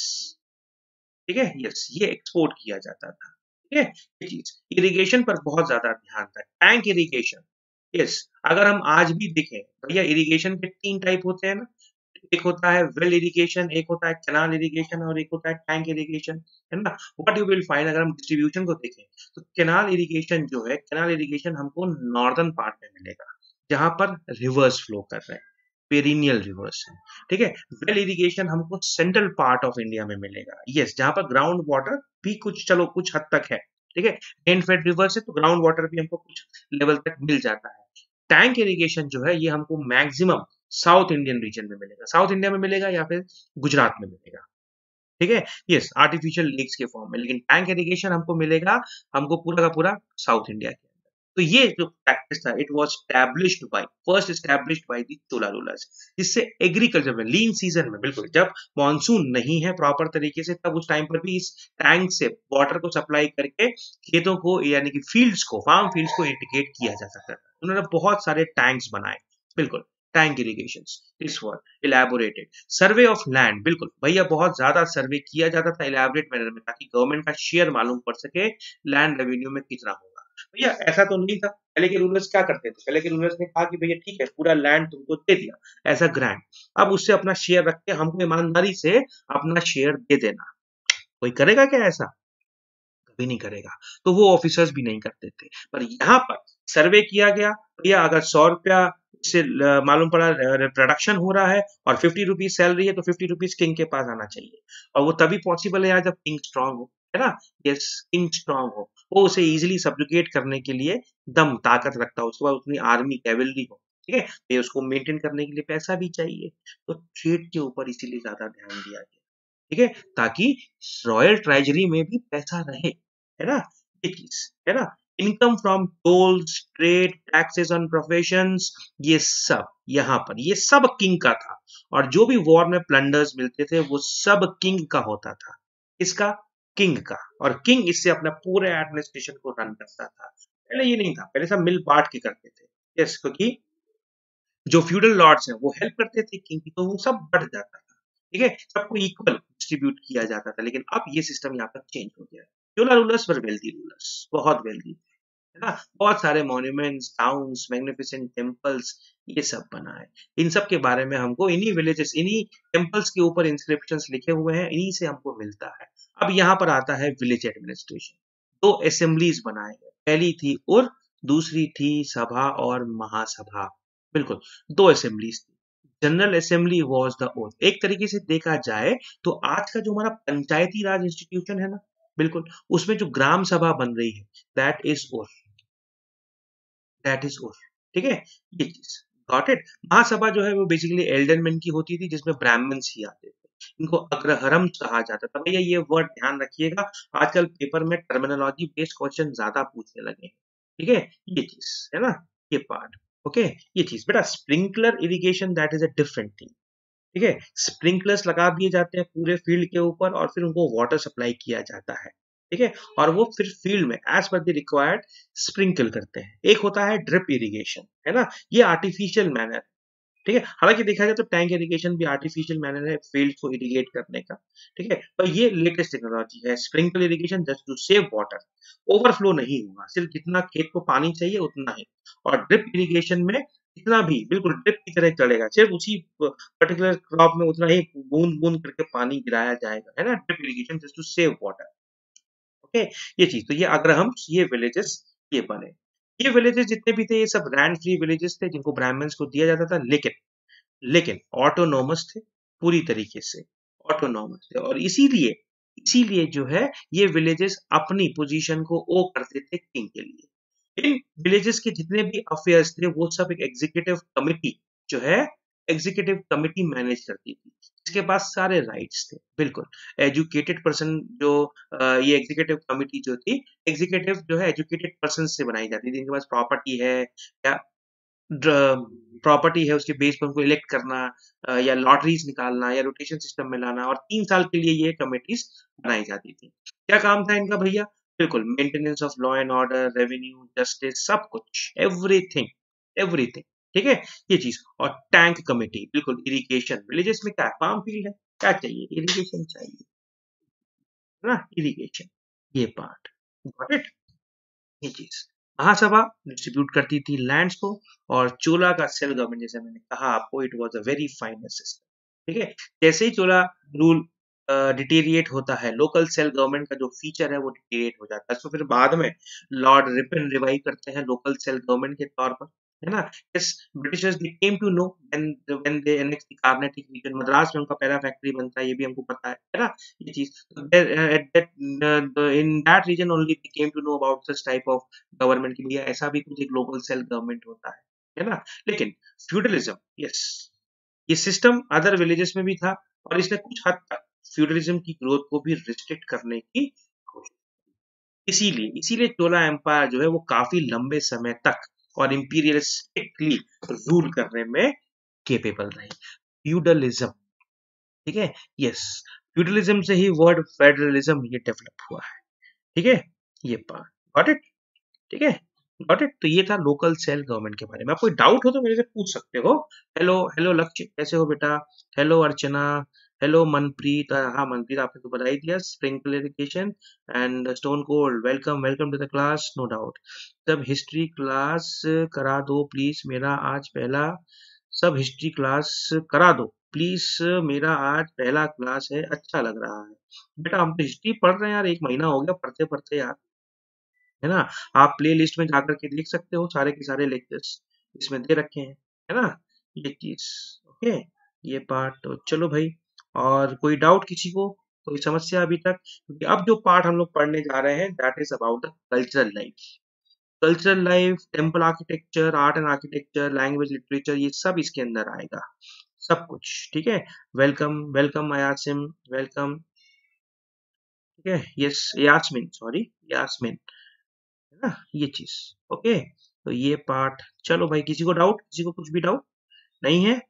ठीक है। यस, ये एक्सपोर्ट किया जाता था, ठीक है। ये चीज इरिगेशन पर बहुत ज्यादा ध्यान था, टैंक इरिगेशन। यस, अगर हम आज भी देखें भैया, इरिगेशन के तीन टाइप होते हैं ना, एक होता है वेल इरिगेशन, एक होता है कैनाल इरिगेशन और एक होता है टैंक इरिगेशन, है ना। व्हाट यू विल फाइंड अगर हम डिस्ट्रीब्यूशन को देखें तो कैनाल इरिगेशन जो है, कैनाल इरिगेशन हमको नॉर्दर्न पार्ट में मिलेगा जहां पर रिवर्स फ्लो कर रहे हैं, पेरिनियल रिवर्स है, ठीक है। वेल इरिगेशन हमको सेंट्रल पार्ट ऑफ इंडिया में मिलेगा, यस, जहां पर ग्राउंड वाटर भी कुछ चलो कुछ हद तक है, ठीक है। रेन फेड रिवर्स है तो ग्राउंड वाटर भी हमको कुछ लेवल तक मिल जाता है। टैंक इरिगेशन जो है ये हमको मैक्सिमम साउथ इंडियन रीजन में मिलेगा, साउथ इंडिया में मिलेगा या फिर गुजरात में मिलेगा, ठीक है। यस, आर्टिफिशियल लेक्स के फॉर्म में, लेकिन टैंक इरिगेशन हमको मिलेगा हमको पूरा का पूरा साउथ इंडिया के अंदर। तो ये जो प्रैक्टिस था it was established by first established by the Chola rulers, जिससे एग्रीकल्चर में लीन सीजन में, बिल्कुल जब मॉनसून नहीं है प्रॉपर तरीके से, तब उस टाइम पर भी इस टैंक से वाटर को सप्लाई करके खेतों को यानी कि फील्ड्स को, फार्म फील्ड्स को इरिगेट किया जा सकता था। उन्होंने बहुत सारे टैंक्स बनाए, बिल्कुल, tank irrigation. This were elaborated survey of land, बिल्कुल भैया बहुत ज्यादा सर्वे किया जाता था इलैबोरेट मैनर में, ताकि गवर्नमेंट का शेयर मालूम पड़ सके लैंड रेवेन्यू में कितना होगा। भैया ऐसा तो नहीं था, पहले के रूलर्स क्या करते थे, पहले के रूलर्स ने कहा कि भैया ठीक है पूरा लैंड तुमको दे दिया ऐसा ग्रांट, अब उससे अपना शेयर रख के हमको ईमानदारी से अपना शेयर दे देना। कोई करेगा क्या ऐसा? कभी नहीं करेगा, तो वो ऑफिसर्स भी नहीं करते थे। पर यहाँ पर सर्वे किया गया, भैया अगर सौ रुपया से मालूम पड़ा प्रोडक्शन हो रहा है और फिफ्टी रुपीज सैलरी है तो फिफ्टी रुपीज किंग के पास आना चाहिए, और वो तभी पॉसिबल है यार जब किंग स्ट्रांग हो, है ना। यस, किंग स्ट्रांग हो, वो उसे इजीली सब्जुगेट करने के लिए दम ताकत रखता हो, उसके बाद उतनी आर्मी कैवलरी हो, ठीक है। ये उसको मेंटेन करने के लिए पैसा भी चाहिए, तो ट्रेड के ऊपर इसीलिए ज्यादा ध्यान दिया गया, ठीक है, ताकि रॉयल ट्रेजरी में भी पैसा रहे, है ना। ये चीज है ना, income from tolls, trade, taxes on professions, ये सब यहाँ पर ये सब किंग का था। और जो भी वॉर में प्लंडर्स मिलते थे वो सब किंग का होता था, इसका किंग का, और किंग इससे अपना पूरे एडमिनिस्ट्रेशन को रन करता था। पहले ये नहीं था, पहले सब मिल बांट के करते थे, यस, क्योंकि जो फ्यूडल लॉर्ड्स हैं वो हेल्प करते थे किंग की, तो वो सब बढ़ जाता था, ठीक है, सबको इक्वल डिस्ट्रीब्यूट किया जाता था। लेकिन अब ये सिस्टम यहाँ पर चेंज हो गया है। Chola rulers were wealthy rulers, बहुत वेल्दी, है ना, बहुत सारे मॉन्यूमेंट्स, टाउन्स, मैग्निफिसेंट टेम्पल्स, ये सब बना है। इन सब के बारे में हमको इन्हीं विलेजेस, इन्हीं टेम्पल्स के ऊपर इंस्क्रिप्शंस लिखे हुए हैं, इन्हीं से हमको मिलता है। अब यहाँ पर आता है विलेज एडमिनिस्ट्रेशन। दो असेंबलीज बनाए गए, पहली थी उर, दूसरी थी सभा और महासभा, बिल्कुल, दो असेंबलीज थी। General assembly was the oath. एक तरीके से देखा जाए तो आज का जो हमारा पंचायती राज इंस्टीट्यूशन है ना, बिल्कुल, उसमें जो ग्राम सभा बन रही है that is oath, that is oath, ठीक है। ये चीज गॉट इट। महासभा जो है वो बेसिकली एल्डरमैन की होती थी, जिसमें ब्राह्मण्स ही आते थे, इनको अग्रहरम कहा जाता था। भैया ये वर्ड ध्यान रखिएगा, आजकल पेपर में टर्मिनोलॉजी बेस्ड क्वेश्चन ज्यादा पूछने लगे हैं, ठीक है। ये चीज है ना, ये पार्ट, ओके। ये चीज बेटा, sprinkler irrigation that is a different thing, ठीक है। स्प्रिंकलर्स लगा दिए जाते हैं पूरे फील्ड के ऊपर और फिर उनको वाटर सप्लाई किया जाता है, ठीक है, और वो फिर फील्ड में as per the required sprinkle करते हैं। एक होता है ड्रिप इरिगेशन, है ना, ये आर्टिफिशियल मैनर, ठीक है। हालांकि देखा जाए तो टैंक इरिगेशन भी आर्टिफिशियल मैनर है फील्ड को इरिगेट करने का, ठीक है, पर ये लेटेस्ट टेक्नोलॉजी है। Sprinkle irrigation just to save water, overflow नहीं होगा, सिर्फ जितना खेत को पानी चाहिए उतना ही। और ड्रिप इरिगेशन में इतना भी बिल्कुल ड्रिप की तरह चलेगा, सिर्फ उसी पर्टिकुलर क्रॉप में उतना ही बूंद बूंद करके पानी गिराया जाएगा, है ना। Drip irrigation just to save water, okay. ये चीज, तो ये अग्रहम्स, ये विलेजेस ये बने। ये विलेजेस जितने भी थे ये सब लैंड फ्री विलेजेस थे जिनको ब्राह्मण्स को दिया जाता था, लेकिन लेकिन ऑटोनोमस थे, पूरी तरीके से ऑटोनॉमस थे, और इसीलिए इसीलिए जो है ये विलेजेस अपनी पोजीशन को ओ करते थे किंग के लिए। इन विलेजेस के जितने भी अफेयर्स थे वो सब एक एग्जीक्यूटिव कमिटी जो है एग्जीक्यूटिव कमिटी मैनेज करती थी, इसके पास सारे राइट्स थे। बिल्कुल एजुकेटेड पर्सन जो अ, ये एग्जीक्यूटिव कमिटी जो थी, एग्जीक्यूटिव जो है एजुकेटेड पर्सन से बनाई जाती थी, जिनके पास प्रॉपर्टी है या प्रॉपर्टी है, उसके बेस पर उनको इलेक्ट करना अ, या लॉटरीज निकालना या रोटेशन सिस्टम में लाना, और तीन साल के लिए ये कमिटीज बनाई जाती थी। क्या काम था इनका भैया? बिल्कुल maintenance of law and order, revenue, justice, सब कुछ, एवरीथिंग एवरीथिंग ठीक है ये चीज। और टैंक कमेटी, बिल्कुल इरिगेशन, विलेजेस में क्या फार्म फील्ड है, क्या चाहिए, इरिगेशन चाहिए, है ना, इरिगेशन, ये पार्ट गॉट इट, ये चीज। महासभा डिस्ट्रीब्यूट करती थी लैंड्स को, और चोला का सेल गवर्नमेंट, जैसे मैंने कहा आपको, it was a very fine system. ठीक है, जैसे ही चोला रूल डिटेरिएट होता है, लोकल सेल गवर्नमेंट का जो फीचर है वो डिटेरिएट हो जाता है, तो फिर बाद में लॉर्ड रिपन रिवाइव करते हैं लोकल सेल गवर्नमेंट के तौर पर, है ना। Yes, Britishers they came to know when when they annex the Carnatic region, Madras में उनका पहला फैक्ट्री बनता है, ये भी हमको पता है है ना, ये चीज। At that in that region only they came to know about such type of government के लिए, ऐसा भी कुछ एक ग्लोबल सेल गवर्नमेंट होता है है ना। लेकिन फ्यूडलिज्म, यस, ये सिस्टम अदर विलेजेस में भी था, और इसने कुछ हद तक फ्यूडलिज्म की ग्रोथ को भी रिस्ट्रिक्ट करने की कोशिश, इसीलिए इसीलिए चोला एम्पायर जो है वो काफी लंबे समय तक और इंपीरियलिस्टिकली रूल करने में केपेबल रही। फ्यूडलिज्म, ठीक है, यस, फ्यूडलिज्म से ही वर्ड फेडरलिज्म ये डेवलप हुआ है, ठीक है, ये पार्ट गॉट इट, ठीक है, गॉट इट। तो ये था लोकल सेल गवर्नमेंट के बारे में। आप कोई डाउट हो तो मेरे से पूछ सकते हो। हेलो हेलो लक्ष्य, कैसे हो बेटा? हेलो अर्चना, हेलो मनप्रीत, हाँ मनप्रीत आपने तो बता ही दिया, sprinkle irrigation and stone cold, welcome welcome to the class, no doubt. सब हिस्ट्री क्लास करा दो प्लीज, मेरा आज पहला, सब हिस्ट्री क्लास करा दो प्लीज, मेरा आज पहला क्लास है, अच्छा लग रहा है। बेटा हम तो हिस्ट्री पढ़ रहे हैं यार, एक महीना हो गया पढ़ते पढ़ते यार, है ना। आप प्ले लिस्ट में जाकर के देख सकते हो, सारे के सारे लेक्चर्स इसमें दे रखे हैं, है ना, ये चीज, ओके, ये पार्ट। तो चलो भाई, और कोई डाउट किसी को, कोई समस्या अभी तक? क्योंकि अब जो पार्ट हम लोग पढ़ने जा रहे हैं that is about the cultural life. Cultural life, temple architecture, art and architecture, language, literature, ये सब इसके अंदर आएगा, सब कुछ, ठीक है। वेलकम वेलकम अयासिम, वेलकम, ठीक है, यस यास्मिन, सॉरी यास्मिन, है ना, ये चीज, ओके। तो ये पार्ट, चलो भाई, किसी को डाउट, किसी को कुछ भी डाउट नहीं है?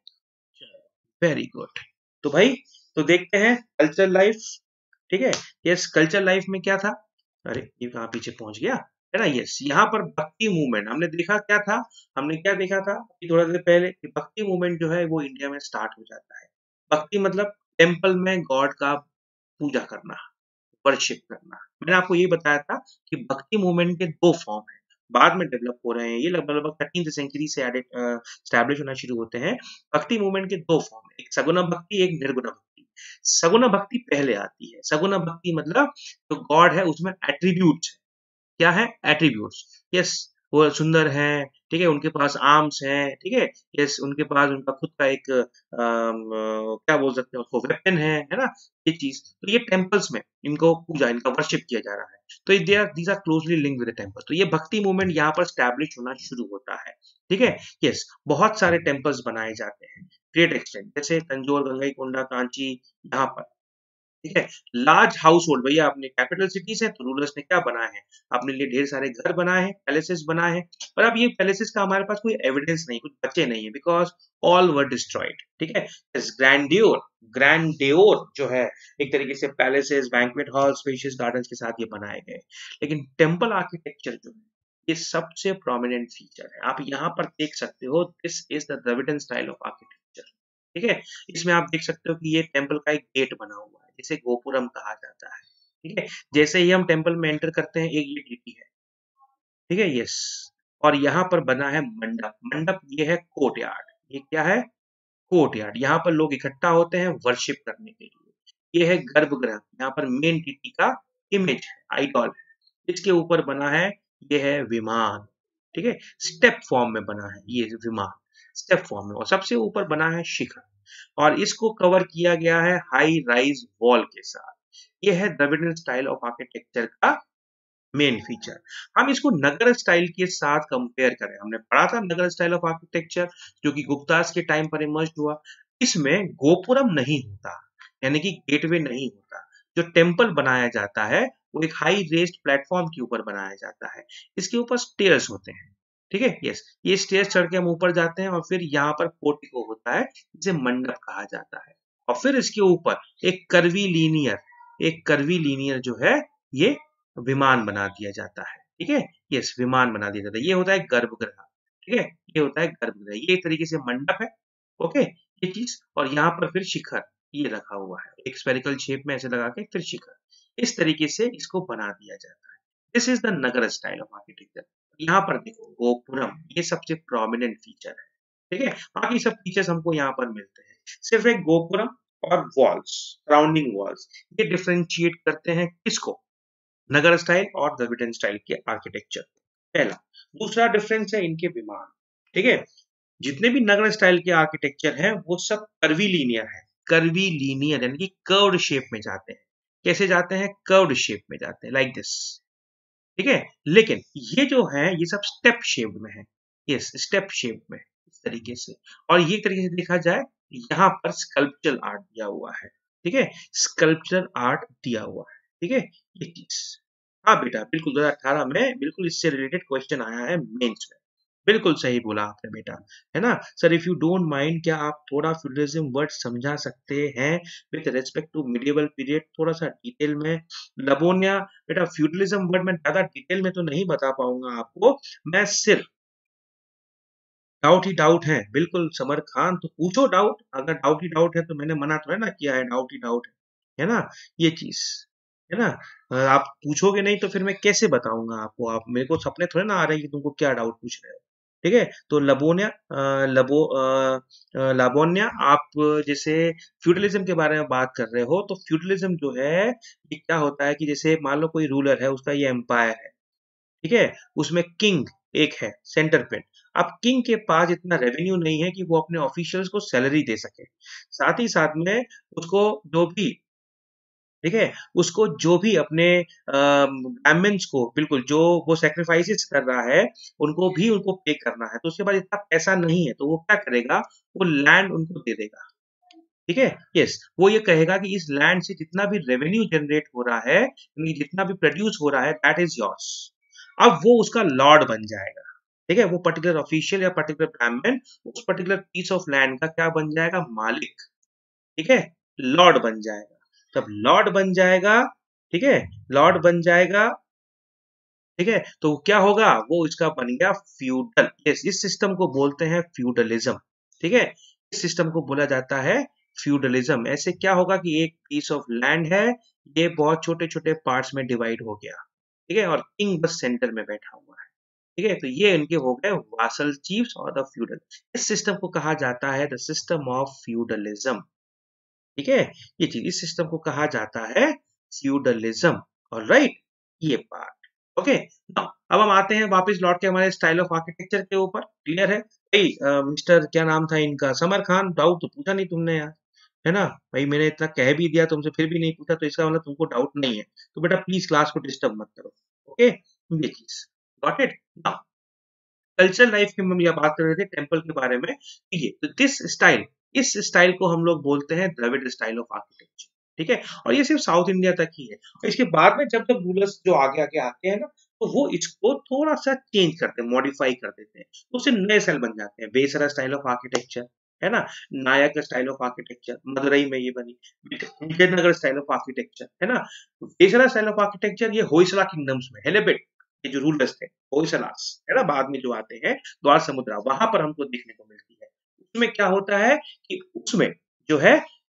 Very good. तो भाई, तो देखते हैं कल्चरल लाइफ, ठीक है। यस, कल्चरल लाइफ में क्या था, अरे ये कहाँ पीछे पहुंच गया, है ना। यस, यहाँ पर भक्ति मूवमेंट हमने देखा, क्या था, हमने क्या देखा था अभी थोड़ा देर पहले, कि भक्ति मूवमेंट जो है वो इंडिया में स्टार्ट हो जाता है। भक्ति मतलब टेम्पल में गॉड का पूजा करना, वर्शिप करना। मैंने आपको ये बताया था कि भक्ति मूवमेंट के दो फॉर्म हैं, बाद में डेवलप हो रहे हैं, ये लगभग लगभग थर्टीन सेंचुरी से एस्टैब्लिश होना शुरू होते हैं। भक्ति मूवमेंट के दो फॉर्म है, एक सगुना भक्ति, एक निर्गुणा भक्ति। सगुना भक्ति पहले आती है। सगुना भक्ति मतलब जो गॉड है उसमें एट्रीब्यूट्स है, क्या है, एट्रीब्यूट्स, यस, वो सुंदर हैं, ठीक है, उनके पास आर्म्स हैं, ठीक है, यस, उनके पास उनका खुद का एक अम, अ, क्या बोल सकते हैं उसको, वेपन है है ना, ये चीज। तो ये टेम्पल्स में इनको पूजा, इनका वर्शिप किया जा रहा है, तो they are these are closely linked with the temple. तो ये भक्ति मूवमेंट यहाँ पर स्टैब्लिश होना शुरू होता है, ठीक है, यस। बहुत सारे टेम्पल्स बनाए जाते हैं, ग्रेट एक्सटेंट, जैसे तंजौर, गंगईकोंडा, कांची, यहाँ पर, ठीक है। लार्ज हाउस होल्ड, भैया अपने कैपिटल सिटीज है तो रूलर्स ने क्या बनाए हैं, अपने लिए ढेर सारे घर बनाए हैं, पैलेसेस बनाए हैं, पर अब ये पैलेसेस का हमारे पास कोई एविडेंस नहीं, कुछ बचे नहीं है, बिकॉज ऑल वर डिस्ट्रॉयड, ठीक है। ग्रैंडियोर, ग्रैंडियोर जो है, एक तरीके से palaces, banquet hall, spacious gardens के साथ ये बनाए गए। लेकिन टेम्पल आर्किटेक्चर जो है, ये सबसे प्रोमिनेंट फीचर है। आप यहाँ पर देख सकते हो, this is the Dravidian style of architecture, ठीक है। इसमें आप देख सकते हो कि ये टेम्पल का एक गेट बना हुआ है, जिसे गोपुरम कहा जाता है, ठीक है। जैसे ही हम टेम्पल में एंटर करते हैं, एक ये डीपी है, ठीक है, यस। और यहाँ पर बना है मंडप, मंडप ये है कोर्ट यार्ड, ये क्या है, कोर्ट यार्ड, यहाँ पर लोग इकट्ठा होते हैं वर्शिप करने के लिए। ये है गर्भगृह, यहाँ पर मेन डिटी का इमेज है, आइडॉल है, इसके ऊपर बना है, ये है विमान, ठीक है, स्टेप फॉर्म में बना है ये विमान। स्टेप फॉर्म में, और सबसे ऊपर बना है शिखर, और इसको कवर किया गया है हाई राइज वॉल के साथ। ये है द्रविडियन स्टाइल ऑफ आर्किटेक्चर का मेन फीचर। हम इसको नगर स्टाइल के साथ कंपेयर करें, हमने पढ़ा था नगर स्टाइल ऑफ आर्किटेक्चर जो कि गुप्तास के टाइम पर इमर्ज हुआ। इसमें गोपुरम नहीं होता, यानी कि गेटवे नहीं होता। जो टेम्पल बनाया जाता है वो एक हाई रेस्ड प्लेटफॉर्म के ऊपर बनाया जाता है। इसके ऊपर स्टेयर्स होते हैं, ठीक है। यस, ये स्टेयर्स चढ़ के हम ऊपर जाते हैं, और फिर यहाँ पर पोर्टिको होता है जिसे मंडप कहा जाता है। और फिर इसके ऊपर एक कर्वी लीनियर एक कर्वी लीनियर जो है ये विमान बना दिया जाता है, ठीक है। यस, विमान बना दिया जाता है। ये होता है गर्भगृह, ठीक है। ये होता है गर्भगृह, ये एक तरीके से मंडप है, ओके, ये चीज। और यहाँ पर फिर शिखर ये रखा हुआ है, एक स्फेरिकल शेप में ऐसे लगा के फिर शिखर, इस तरीके से इसको बना दिया जाता है। This is the Nagara style of architecture. यहाँ पर देखो गोपुरम, ये सबसे प्रोमिनेंट फीचर है, ठीक है। बाकी सब फीचर्स हमको यहाँ पर मिलते हैं, सिर्फ एक गोपुरम और वॉल्स, सराउंडिंग वॉल्स, ये डिफरेंशिएट करते हैं किसको, नगर स्टाइल और द्रविडियन स्टाइल के आर्किटेक्चर, पहला। दूसरा डिफरेंस है इनके विमान, ठीक है। जितने भी नगर स्टाइल के आर्किटेक्चर हैं वो सब कर्वी लीनियर है, कर्वी लीनियर यानी कि कर्व्ड शेप में जाते हैं। कैसे जाते हैं, कर्व्ड शेप में जाते हैं, लाइक दिस, ठीक है। लेकिन ये जो है ये सब स्टेप शेप में है, यस, स्टेप शेप में इस तरीके से। और ये तरीके से देखा जाए यहाँ पर स्कल्पचरल आर्ट दिया हुआ है, ठीक है, स्कल्पचरल आर्ट दिया हुआ है, ठीक है, ये चीज। हाँ बेटा, बिल्कुल दो हज़ार अठारह में बिल्कुल इससे रिलेटेड क्वेश्चन आया है मेंस में, बिल्कुल सही बोला आपने बेटा, है ना। Sir if you don't mind, क्या आप थोड़ा फ्यूडलिज्म वर्ड समझा सकते हैं with respect to medieval period, थोड़ा सा डिटेल में। लबोनिया बेटा, फ्यूडलिज्म वर्ड में ज्यादा डिटेल में तो नहीं बता पाऊंगा आपको, मैं सिर्फ डाउट ही डाउट है, बिल्कुल समर खान, तो पूछो डाउट, अगर डाउट ही डाउट है तो मैंने मना तो है ना किया है, डाउट ही डाउट है, है ना, ये चीज, है ना। अ, आप पूछोगे नहीं तो फिर मैं कैसे बताऊंगा आपको, आप मेरे को सपने थोड़े ना आ रहे हैं कि तुमको क्या डाउट पूछ रहे हो, ठीक है। तो लबोनिया अ, लबो अ, अ, लाबोनिया, आप जैसे फ्यूडलिज्म के बारे में बात कर रहे हो, तो फ्यूडलिज्म जो है ये क्या होता है कि जैसे मान लो कोई रूलर है, उसका ये एम्पायर है, ठीक है, उसमें किंग एक है सेंटर पे। अब किंग के पास इतना रेवेन्यू नहीं है कि वो अपने ऑफिशियल्स को सैलरी दे सके, साथ ही साथ में उसको जो भी, ठीक है, उसको जो भी अपने ब्राह्मण्स को, बिल्कुल जो वो सेक्रीफाइसेस कर रहा है उनको भी उनको पे करना है, तो उसके पास इतना पैसा नहीं है, तो वो क्या करेगा, वो लैंड उनको दे देगा, ठीक है। यस, वो ये कहेगा कि इस लैंड से जितना भी रेवेन्यू जनरेट हो रहा है, यानी जितना भी प्रोड्यूस हो रहा है, दैट इज योर्स। अब वो उसका लॉर्ड बन जाएगा, ठीक है, वो पर्टिकुलर ऑफिशियल या पर्टिकुलर ब्राह्मण उस पर्टिकुलर पीस ऑफ लैंड का क्या बन जाएगा, मालिक, ठीक है, लॉर्ड बन जाएगा। जब लॉर्ड बन जाएगा, ठीक है, लॉर्ड बन जाएगा, ठीक है, तो क्या होगा, वो इसका बन गया फ्यूडल। यस, इस सिस्टम को बोलते हैं फ्यूडलिज्म, ठीक है, इस सिस्टम को बोला जाता है फ्यूडलिज्म। ऐसे क्या होगा कि एक पीस ऑफ लैंड है, ये बहुत छोटे छोटे पार्ट्स में डिवाइड हो गया, ठीक है, और किंग बस सेंटर में बैठा हुआ है, ठीक है। तो ये इनके हो गए वासल चीफ्स और द फ्यूडल। इस सिस्टम को कहा जाता है द सिस्टम ऑफ फ्यूडलिज्म, ठीक है, ये चीज, इस सिस्टम को कहा जाता है फ्यूडलिज्म, ऑलराइट, ये पार्ट, ओके। नाउ अब हम आते हैं वापस लौट के हमारे स्टाइल ऑफ आर्किटेक्चर के ऊपर, क्लियर है भाई। मिस्टर क्या नाम था इनका, समर खान, डाउट तो पूछा नहीं तुमने यार, है ना भाई, मैंने इतना कह भी दिया तुमसे फिर भी नहीं पूछा, तो इसका मतलब तुमको डाउट नहीं है, तो बेटा प्लीज क्लास को डिस्टर्ब मत करो, ओके, ये चीज, got it. Now cultural life की हम यहाँ बात कर रहे थे टेम्पल के बारे में, ठीक है, तो दिस स्टाइल, इस स्टाइल को हम लोग बोलते हैं द्रविड स्टाइल ऑफ आर्किटेक्चर, ठीक है, और ये सिर्फ साउथ इंडिया तक ही है। और इसके बाद में जब जब रूलर्स जो आगे आगे आते हैं ना, तो वो इसको थोड़ा सा चेंज करते हैं, मॉडिफाई कर देते हैं, तो उससे नए स्टाइल बन जाते हैं। बेसरा स्टाइल ऑफ आर्किटेक्चर, है ना, Nayaka style of architecture, Madurai में ये बनी, विजयनगर स्टाइल ऑफ आर्किटेक्चर, है ना। बेसरा स्टाइल ऑफ आर्किटेक्चर ये होयसला किंगडम्स में, हेलेबिट, ये जो रूलर्स थे होयसलास, है ना, बाद में जो आते हैं द्वार समुद्रा, वहां पर हमको देखने को मिलती है। उसमें क्या होता है कि उसमें जो है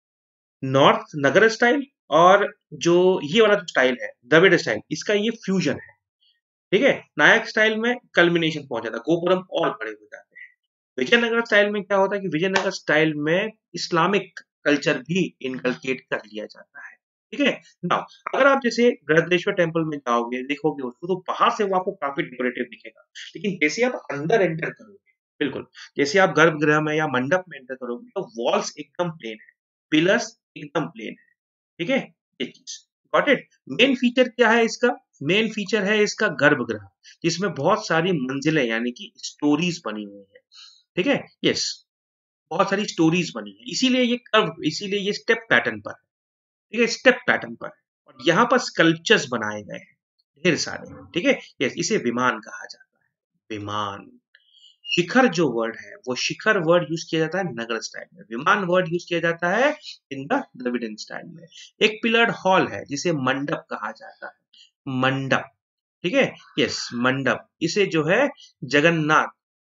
नॉर्थ नगर स्टाइल और जो ये वाला जो स्टाइल है द्रविड़ स्टाइल, इसका ये फ्यूजन है, ठीक है। नायक स्टाइल में कल्मिनेशन पहुंच जाता है, गोपुरम और बड़े हो जाते हैं। विजयनगर स्टाइल में क्या होता है कि विजयनगर स्टाइल में इस्लामिक कल्चर भी इनकलकेट कर लिया जाता है, ठीक है। नाउ अगर आप जैसे गृहदेश्वर टेम्पल में जाओगे, देखोगे उसको, तो बाहर से वो आपको काफी डेकोरेटिव दिखेगा, लेकिन जैसे आप अंदर एंटर करोगे, बिल्कुल। जैसे आप गर्भगृह में या मंडप में एंटर करोगे तो वॉल्स एकदम प्लेन है, पिलर्स एकदम प्लेन है, ठीक है? ये चीज गॉट इट। मेन फीचर क्या है इसका? मेन फीचर है इसका गर्भगृह, जिसमें बहुत सारी मंजिलें यानी कि स्टोरीज बनी हुई है, ठीक है? यस, बहुत सारी स्टोरीज बनी है, इसीलिए ये कर्व, इसीलिए ये स्टेप पैटर्न पर है, ठीक है? स्टेप पैटर्न पर है। और यहाँ पर स्कल्पचर्स बनाए गए हैं ढेर सारे, ठीक है? यस, इसे विमान कहा जाता है, विमान। शिखर जो वर्ड है वो शिखर वर्ड यूज किया जाता है नगर स्टाइल में, विमान वर्ड यूज किया जाता है इन द द्रविडियन स्टाइल में। एक पिलर्ड हॉल है जिसे मंडप कहा जाता है, मंडप, ठीक है? यस, मंडप। इसे जो है Jagannath,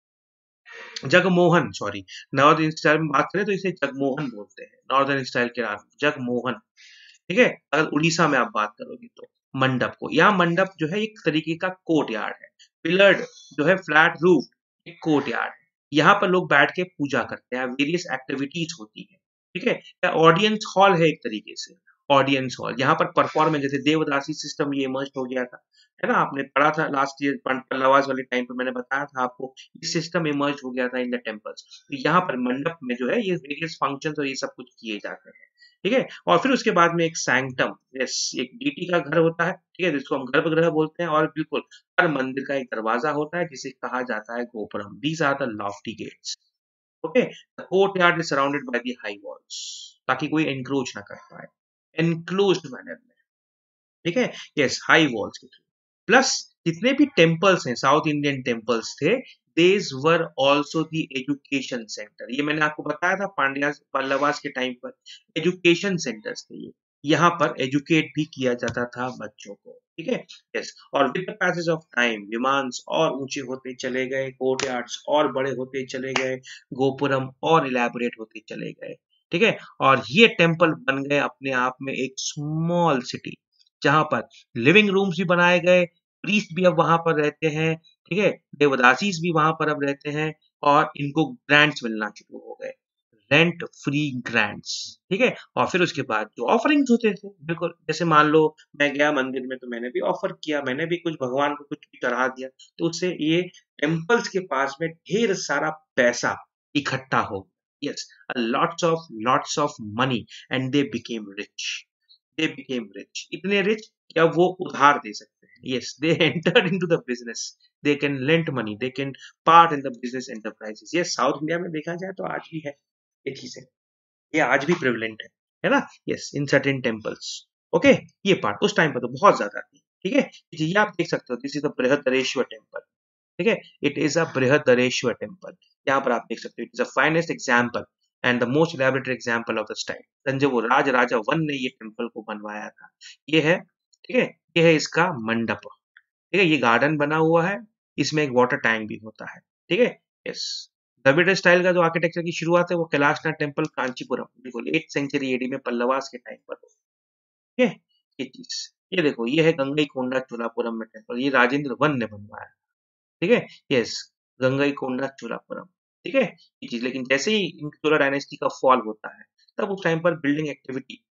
Jagamohana, sorry, north style में बात करें तो इसे जगमोहन बोलते हैं, नॉर्दर्न स्टाइल के नाम जगमोहन, ठीक है? अगर उड़ीसा में आप बात करोगे तो मंडप को, यहाँ मंडप जो है एक तरीके का कोर्ट यार्ड है, पिलर्ड जो है फ्लैट रूफ एक कोर्ट यार्ड है, यहाँ पर लोग बैठ के पूजा करते हैं, वेरियस एक्टिविटीज होती है, ठीक है? ऑडियंस हॉल है एक तरीके से, ऑडियंस हॉल, यहाँ पर परफॉर्मेंस, जैसे देवदासी सिस्टम ये इमर्ज हो गया था, है ना? आपने पढ़ा था लास्ट ईयर पल्लवास वाले टाइम पे, मैंने बताया था आपको, ये सिस्टम इमर्ज हो गया था इन द टेम्पल्स। तो यहाँ पर मंडप में जो है ये वेरियस फंक्शंस और ये सब कुछ किए जाते हैं, ठीक है? और फिर उसके बाद में एक सैंक्टम, यस, एक डीटी का घर होता है, ठीक है, जिसको हम गर्भगृह बोलते हैं। और बिल्कुल हर मंदिर का एक दरवाजा होता है जिसे कहा जाता है gopuram. These are the lofty gates, okay. The courtyard is surrounded by the high walls, ताकि कोई एनक्रोच ना कर पाए, एनक्लोज्ड मैनर में, ठीक है? यस, हाई वॉल्स के थ्रू। प्लस जितने भी टेम्पल्स हैं, साउथ इंडियन टेम्पल्स थे, these were also the education center. ये मैंने आपको बताया था पांड्या पल्लवास के टाइम पर एजुकेशन सेंटर्स थे ये, यहाँ पर एजुकेट भी किया जाता था बच्चों को, ठीक है? यस। और with the passage of time विमान और ऊंचे होते चले गए, कोर्टयार्ड्स और बड़े होते चले गए, गोपुरम और इलेबोरेट होते चले गए, ठीक है? और ये टेम्पल बन गए अपने आप में एक स्मॉल सिटी, जहां पर लिविंग रूम्स भी बनाए गए, प्रीस्ट भी अब वहां पर रहते हैं, ठीक है? देवदासीज भी वहां पर अब रहते हैं, और इनको ग्रांट्स मिलना शुरू हो गए, रेंट फ्री ग्रांट्स, ठीक है? और फिर उसके बाद जो ऑफरिंग्स होते थे, बिल्कुल जैसे मान लो मैं गया मंदिर में तो मैंने भी ऑफर किया, मैंने भी कुछ भगवान को कुछ भी चढ़ा दिया, तो उससे ये टेम्पल्स के पास में ढेर सारा पैसा इकट्ठा हो गया, yes, lots of lots of money, and they became rich, they became rich, इतने रिच कि अब वो उधार दे सकते हैं, yes, they entered into the business, they can lend money, they can part in the business enterprises. Yes, south India में देखा जाए तो आज भी है ये चीजें, ये आज भी प्रेवलेंट है है ना? Yes, in certain temples, okay. ये पार्ट उस टाइम पर तो बहुत ज्यादा थी, ठीक है? ये आप देख सकते हो, this is the Brihadeshwara temple, ठीक है? It is a Brihadeshwara temple, यहाँ पर आप देख सकते हो, it is a finest example and the most elaborate example of the style. Sanjay Raj Raja one ने ये टेम्पल को बनवाया था, ये है, ठीक है? ये है इसका मंडप, ठीक है? ये गार्डन बना हुआ है, इसमें एक वाटर टैंक भी होता है, ठीक है? यस। द्रविड़ स्टाइल का जो आर्किटेक्चर की शुरुआत है वो कैलाशनाथ टेम्पल कांचीपुरम, बिल्कुल एट सेंचुरी एडी में पल्लवास के टाइम पर, ठीक है? ये चीज, ये देखो, ये है गंगईकोंडा चोलापुरम में टेम्पल, ये राजेंद्र वन ने बनवाया, ठीक है? यस, गंगईकोंडा चोलापुरम, ठीक है? ये चीज, लेकिन जैसे ही चोला डायनेस्टी का फॉल होता है तब उस टाइम पर बिल्डिंग एक्टिविटी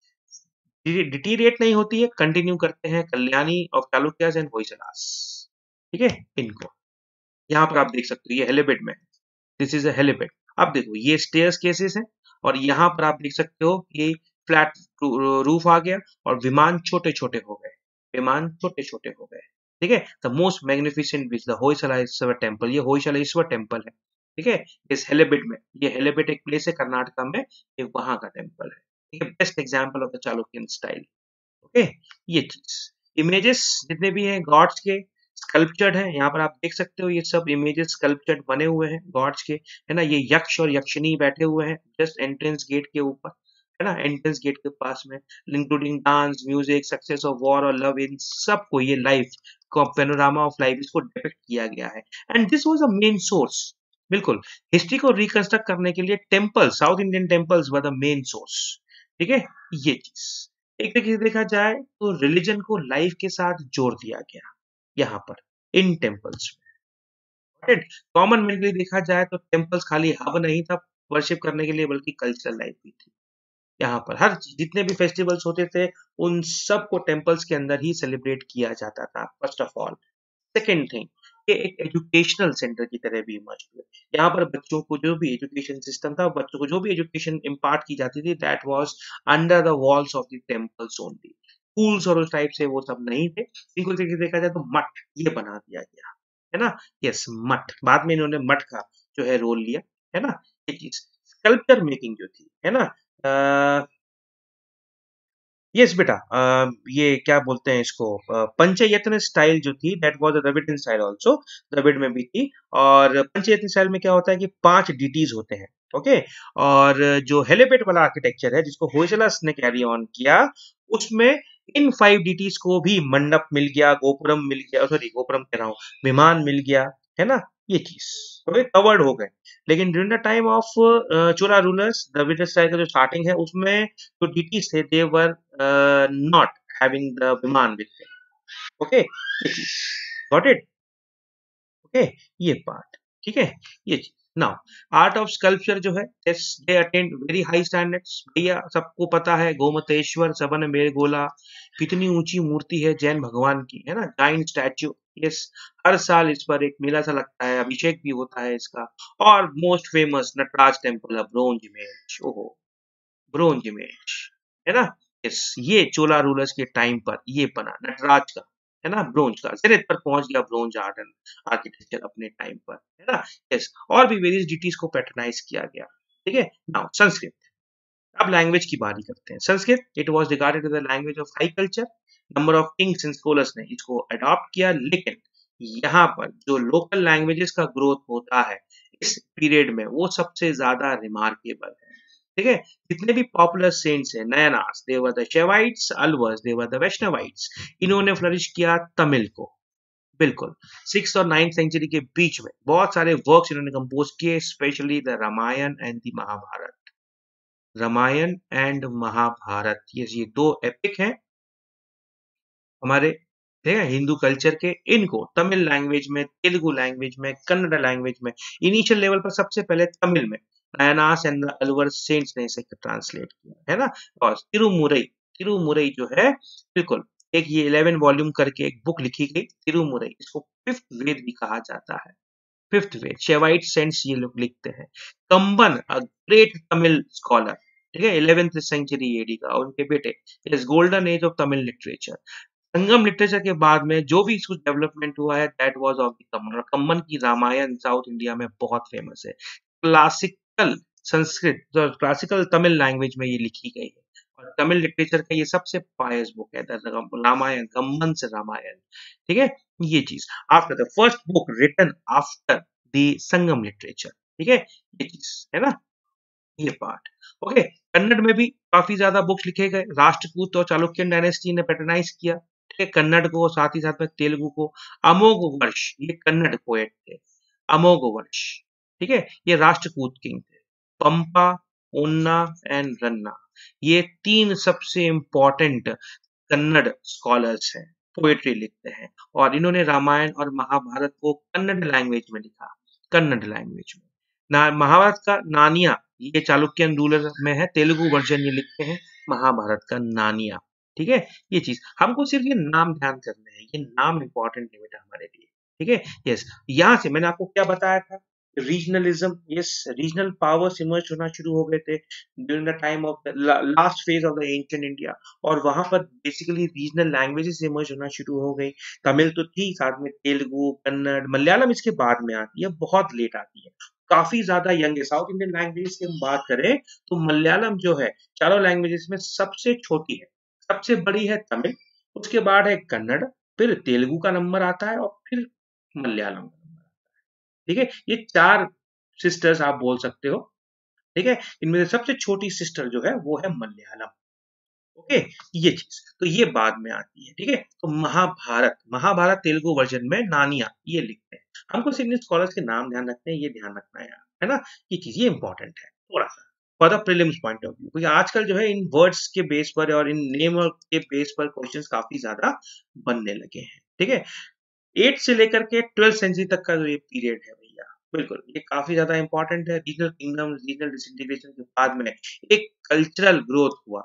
डिटीरिएट नहीं होती है, कंटिन्यू करते हैं कल्याणी ऑफ चालुक्यास एंड होयसलास, ठीक है? इनको यहाँ पर आप देख सकते हो, ये हेलिपेड में, दिस इज अ हेलिपेड। अब देखो ये स्टेयर्स केसेस हैं, और यहाँ पर आप देख सकते हो ये फ्लैट रूफ आ गया, और विमान छोटे छोटे हो गए, विमान छोटे छोटे हो गए, ठीक है? द मोस्ट मैग्निफिसेंट बीच द होयसलेश्वर टेम्पल, ये होयसलेश्वर टेम्पल है, ठीक है? इस हेलिपेड में, ये हेलिपेड एक प्लेस है कर्नाटका में, ये वहां का टेम्पल है, ठीक है? Best example of the Chalukyan style, okay. ये चीज, इमेजेस जितने भी हैं गॉड्स के स्कल्पचर्ड हैं, यहाँ पर आप देख सकते हो, ये सब इमेजेस स्कल्पचर्ड बने हुए हैं गॉड्स के, है ना? ये यक्ष और यक्षिणी बैठे हुए हैं जस्ट एंट्रेंस गेट के ऊपर, है ना? एंट्रेंस गेट के पास में, including dance, music, success of war और लव, इन सबको ये लाइफ को, पेनोरामा ऑफ लाइफ, इसको डिपिक्ट किया गया है। And this was a main source, बिल्कुल हिस्ट्री को रिकंस्ट्रक्ट करने के लिए temple, south Indian temples were the main source, ठीक है? ये चीज, एक तरीके से देखा जाए तो रिलीजन को लाइफ के साथ जोड़ दिया गया यहाँ पर इन टेम्पल्स में। कॉमन मैनली देखा जाए तो टेम्पल्स खाली हब नहीं था वर्शिप करने के लिए, बल्कि कल्चरल लाइफ भी थी। यहाँ पर हर जितने भी फेस्टिवल्स होते थे उन सब को टेम्पल्स के अंदर ही सेलिब्रेट किया जाता था, first of all. Second thing, ये एक एजुकेशनल सेंटर की तरह भी इमर्ज हुए। यहाँ पर बच्चों को जो भी एजुकेशन सिस्टम था, बच्चों को जो भी एजुकेशन इम्पार्ट की जाती थी, that was under the walls of the temples only. Schools और उस टाइप से वो सब नहीं थे। सिंपल तरीके से देखा जाए तो मठ ये बना दिया गया, है ना? यस, मठ। बाद में इन्होंने मठ का जो है रोल लिया, है ना? ये चीज स्कल्पचर मेकिंग जो थी, है ना? अ, यस बेटा, अ, ये क्या बोलते हैं इसको, अ, पंचयत्न स्टाइल जो थी, that was a Dravidian style also. Dravida में भी थी। और पंचयत्न स्टाइल में क्या होता है कि पांच डीटीज होते हैं, ओके। और जो हेलीपैड वाला आर्किटेक्चर है जिसको होयसलस ने कैरी ऑन किया, उसमें इन फाइव डीटीज को भी मंडप मिल गया, गोपुरम मिल गया, सॉरी गोपुरम कह रहा हूँ, विमान मिल गया, है ना? ये चीज तो कवर्ड हो गए। लेकिन during the time of Chola rulers, Dravida style का जो स्टार्टिंग है उसमें जो डीटीज थे, they were not having the vimana with them, okay. Got it? Okay, ये पार्ट ठीक है। ये चीज नाउ, आर्ट ऑफ स्कल्पचर जो है, they attained very high standards. भैया सबको पता है गोमतेश्वर सबन बेलगोला, कितनी ऊंची मूर्ति है जैन भगवान की, है ना? Giant statue. यस, हर साल इस पर एक मेला सा लगता है, अभिषेक भी होता है इसका। और most famous Nataraja temple, bronze image, ओहो, ब्रोंज इमेज, है ना? यस, ये चोला रूलर्स के टाइम पर ये बना नटराज का, है ना? ब्रोंज का ज़ेनिथ पर पहुंच गया ब्रोंज आर्ट एंड आर्किटेक्चर अपने टाइम पर, है ना? यस, और भी वेरियस डिटीज को पैटर्नाइज किया गया, ठीक है। नाउ संस्कृत। अब लैंग्वेज की बारी करते हैं। Sanskrit, it was regarded as the language of high culture. Number of kings and scholars ने इसको अडॉप्ट किया, लेकिन यहाँ पर जो लोकल लैंग्वेजेस का ग्रोथ होता है इस पीरियड में, वो सबसे ज्यादा रिमार्केबल है, ठीक है। जितने भी पॉपुलर सेंट्स हैं, Nayanars, they were the Shaivites, Alvars, they were the Vaishnavites. इन्होंने फ्लरिश किया तमिल को, बिल्कुल। सिक्स और नाइन्थ सेंचुरी के बीच में बहुत सारे वर्क्स इन्होंने कंपोज किए, specially the Ramayana and the Mahabharata. Ramayana and Mahabharata, ये ये दो एपिक हैं हमारे, ठीक है, हिंदू कल्चर के। इनको तमिल लैंग्वेज में, तेलुगु लैंग्वेज में, कन्नड़ लैंग्वेज में, इनिशियल लेवल पर सबसे पहले तमिल में Nayanars and the Alvar saints ने इसे ट्रांसलेट किया, है ना? और तिरुमुरई, तिरुमुरई जो है, बिल्कुल, एक ये इलेवन वॉल्यूम करके एक बुक लिखी गई तिरुमुरई, इसको फिफ्थ वेद भी कहा जाता है। फिफ्थ वेद, शेवाइट सेंट्स ये लोग लिखते हैं। Kamban, a great Tamil scholar, ठीक है, इलेवेंथ सेंचुरी एडी का, उनके बेटे, is golden age of Tamil literature. Sangam literature के बाद में जो भी कुछ डेवलपमेंट हुआ है, that was of the Kamban. और कम्मन की रामायण साउथ इंडिया में बहुत फेमस है। क्लासिकल संस्कृत, जो क्लासिकल तमिल लैंग्वेज में ये लिखी गई है, और तमिल लिटरेचर का ये सबसे पायस बुक है, द रामायण, कम्मन से रामायण, ठीक है। ये चीज after the first book written after the Sangam literature, ठीक है, ये चीज है ना, ये पार्ट, ओके। कन्नड़ में भी काफी ज्यादा बुक्स लिखे गए। राष्ट्रकूट और चालुक्यन डायनेस्टी ने पैटर्नाइज किया, ठीक है, कन्नड़ को, साथ ही साथ में तेलुगु को। अमोघ वर्ष, ये कन्नड़ पोएट थे, अमोघ वर्ष, ठीक है, ये राष्ट्रकूट किंग थे। पंपा, उन्ना एंड रन्ना, ये तीन सबसे इंपॉर्टेंट कन्नड़ स्कॉलर्स हैं, पोएट्री लिखते हैं। और इन्होंने रामायण और महाभारत को कन्नड़ लैंग्वेज में लिखा, कन्नड़ लैंग्वेज में। ना महाभारत का नानिया, ये चालुक्यन रूलर में है, तेलुगु वर्जन ये लिखते हैं, महाभारत का नानिया, ठीक है। ये चीज हमको सिर्फ ये नाम ध्यान करने हैं, ये नाम इंपॉर्टेंट है बेटा हमारे लिए, ठीक है। यस, यहाँ से मैंने आपको क्या बताया था, regionalism, yes, regional powers emerge होना शुरू हो गए थे during the time of the last phase of the ancient India. और वहां पर बेसिकली रीजनल लैंग्वेजेस इमर्ज होना शुरू हो गई। तमिल तो थी, साथ में तेलुगु, कन्नड़, मलयालम इसके बाद में आती है, बहुत लेट आती है, काफी ज्यादा यंग है। साउथ इंडियन लैंग्वेजेस की हम बात करें तो मलयालम जो है चारों लैंग्वेजेस में सबसे छोटी है, सबसे बड़ी है तमिल, उसके बाद है कन्नड़, फिर तेलुगु का नंबर आता है, और फिर मलयालम का नंबर, ठीक है। ये चार सिस्टर्स आप बोल सकते हो, ठीक है। इनमें से सबसे छोटी सिस्टर जो है वो है मलयालम, ओके। ये चीज तो ये बाद में आती है, ठीक है। तो महाभारत, महाभारत तेलुगु वर्जन में नानिया ये लिखते हैं। हमको सिर्फ स्कॉलर्स के नाम ध्यान रखते हैं, ये ध्यान रखना है यार, है ना। ये चीज ये इंपॉर्टेंट है थोड़ा सा for the prelims point of view, क्योंकि आजकल जो है इन वर्ड्स के बेस पर और इन नेम के बेस पर क्वेश्चंस काफी ज्यादा बनने लगे हैं, ठीक है। एट से लेकर के ट्वेल्थ सेंचुरी तक का जो ये पीरियड है भैया, बिल्कुल ये काफी ज्यादा इंपॉर्टेंट है। रीजनल किंगडम, रीजनल डिसइंटीग्रेशन के बाद में एक कल्चरल ग्रोथ हुआ,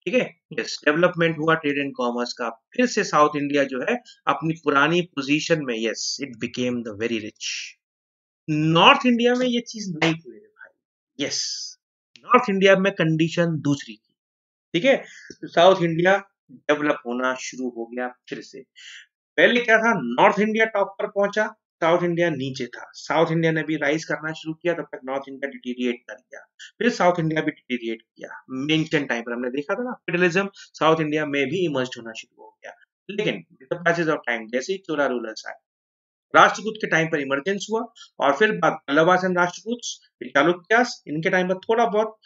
ठीक है। यस, डेवलपमेंट हुआ ट्रेड एंड कॉमर्स का, फिर से साउथ इंडिया जो है अपनी पुरानी पोजीशन में, yes it became the very rich. North India में ये चीज नहीं थी मेरे भाई। यस, नॉर्थ इंडिया में कंडीशन दूसरी थी, ठीक है। तो साउथ इंडिया डेवलप होना शुरू हो गया फिर से। पहले क्या था, नॉर्थ इंडिया टॉप पर पहुंचा, साउथ इंडिया नीचे था। साउथ इंडिया ने भी राइज करना शुरू किया, तब तक नॉर्थ इंडिया डिटीरिएट कर गया, फिर साउथ इंडिया भी डिटीरिएट किया। एंशिएंट टाइम पर हमने देखा था ना, फेडरलिज्म साउथ इंडिया में भी इमर्ज होना शुरू हो गया। लेकिन with the passage of time, जैसे ही चोला रूलर्स आए, राष्ट्रकूट के टाइम पर इमरजेंस हुआ, और फिर पल्लवास एंड राष्ट्रकूट, चालुक्यास, इनके टाइम पर थोड़ा बहुत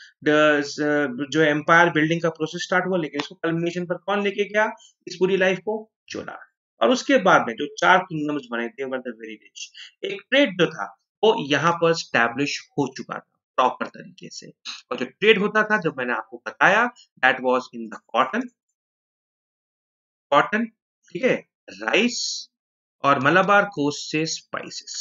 जो एम्पायर बिल्डिंग का प्रोसेस स्टार्ट हुआ, लेकिन इसको कल्मिनेशन पर कौन लेके गया इस पूरी लाइफ को? चोला। और उसके बाद में जो चार किंगडम्स बने थे वर द वेरी रिच। एक ट्रेड जो था वो यहाँ पर स्टैब्लिश हो चुका था प्रॉपर तरीके से, और जो ट्रेड होता था, जब मैंने आपको बताया, that was in the cotton, cotton, ठीक है, राइस, और मलाबार कोस्ट से स्पाइसेस,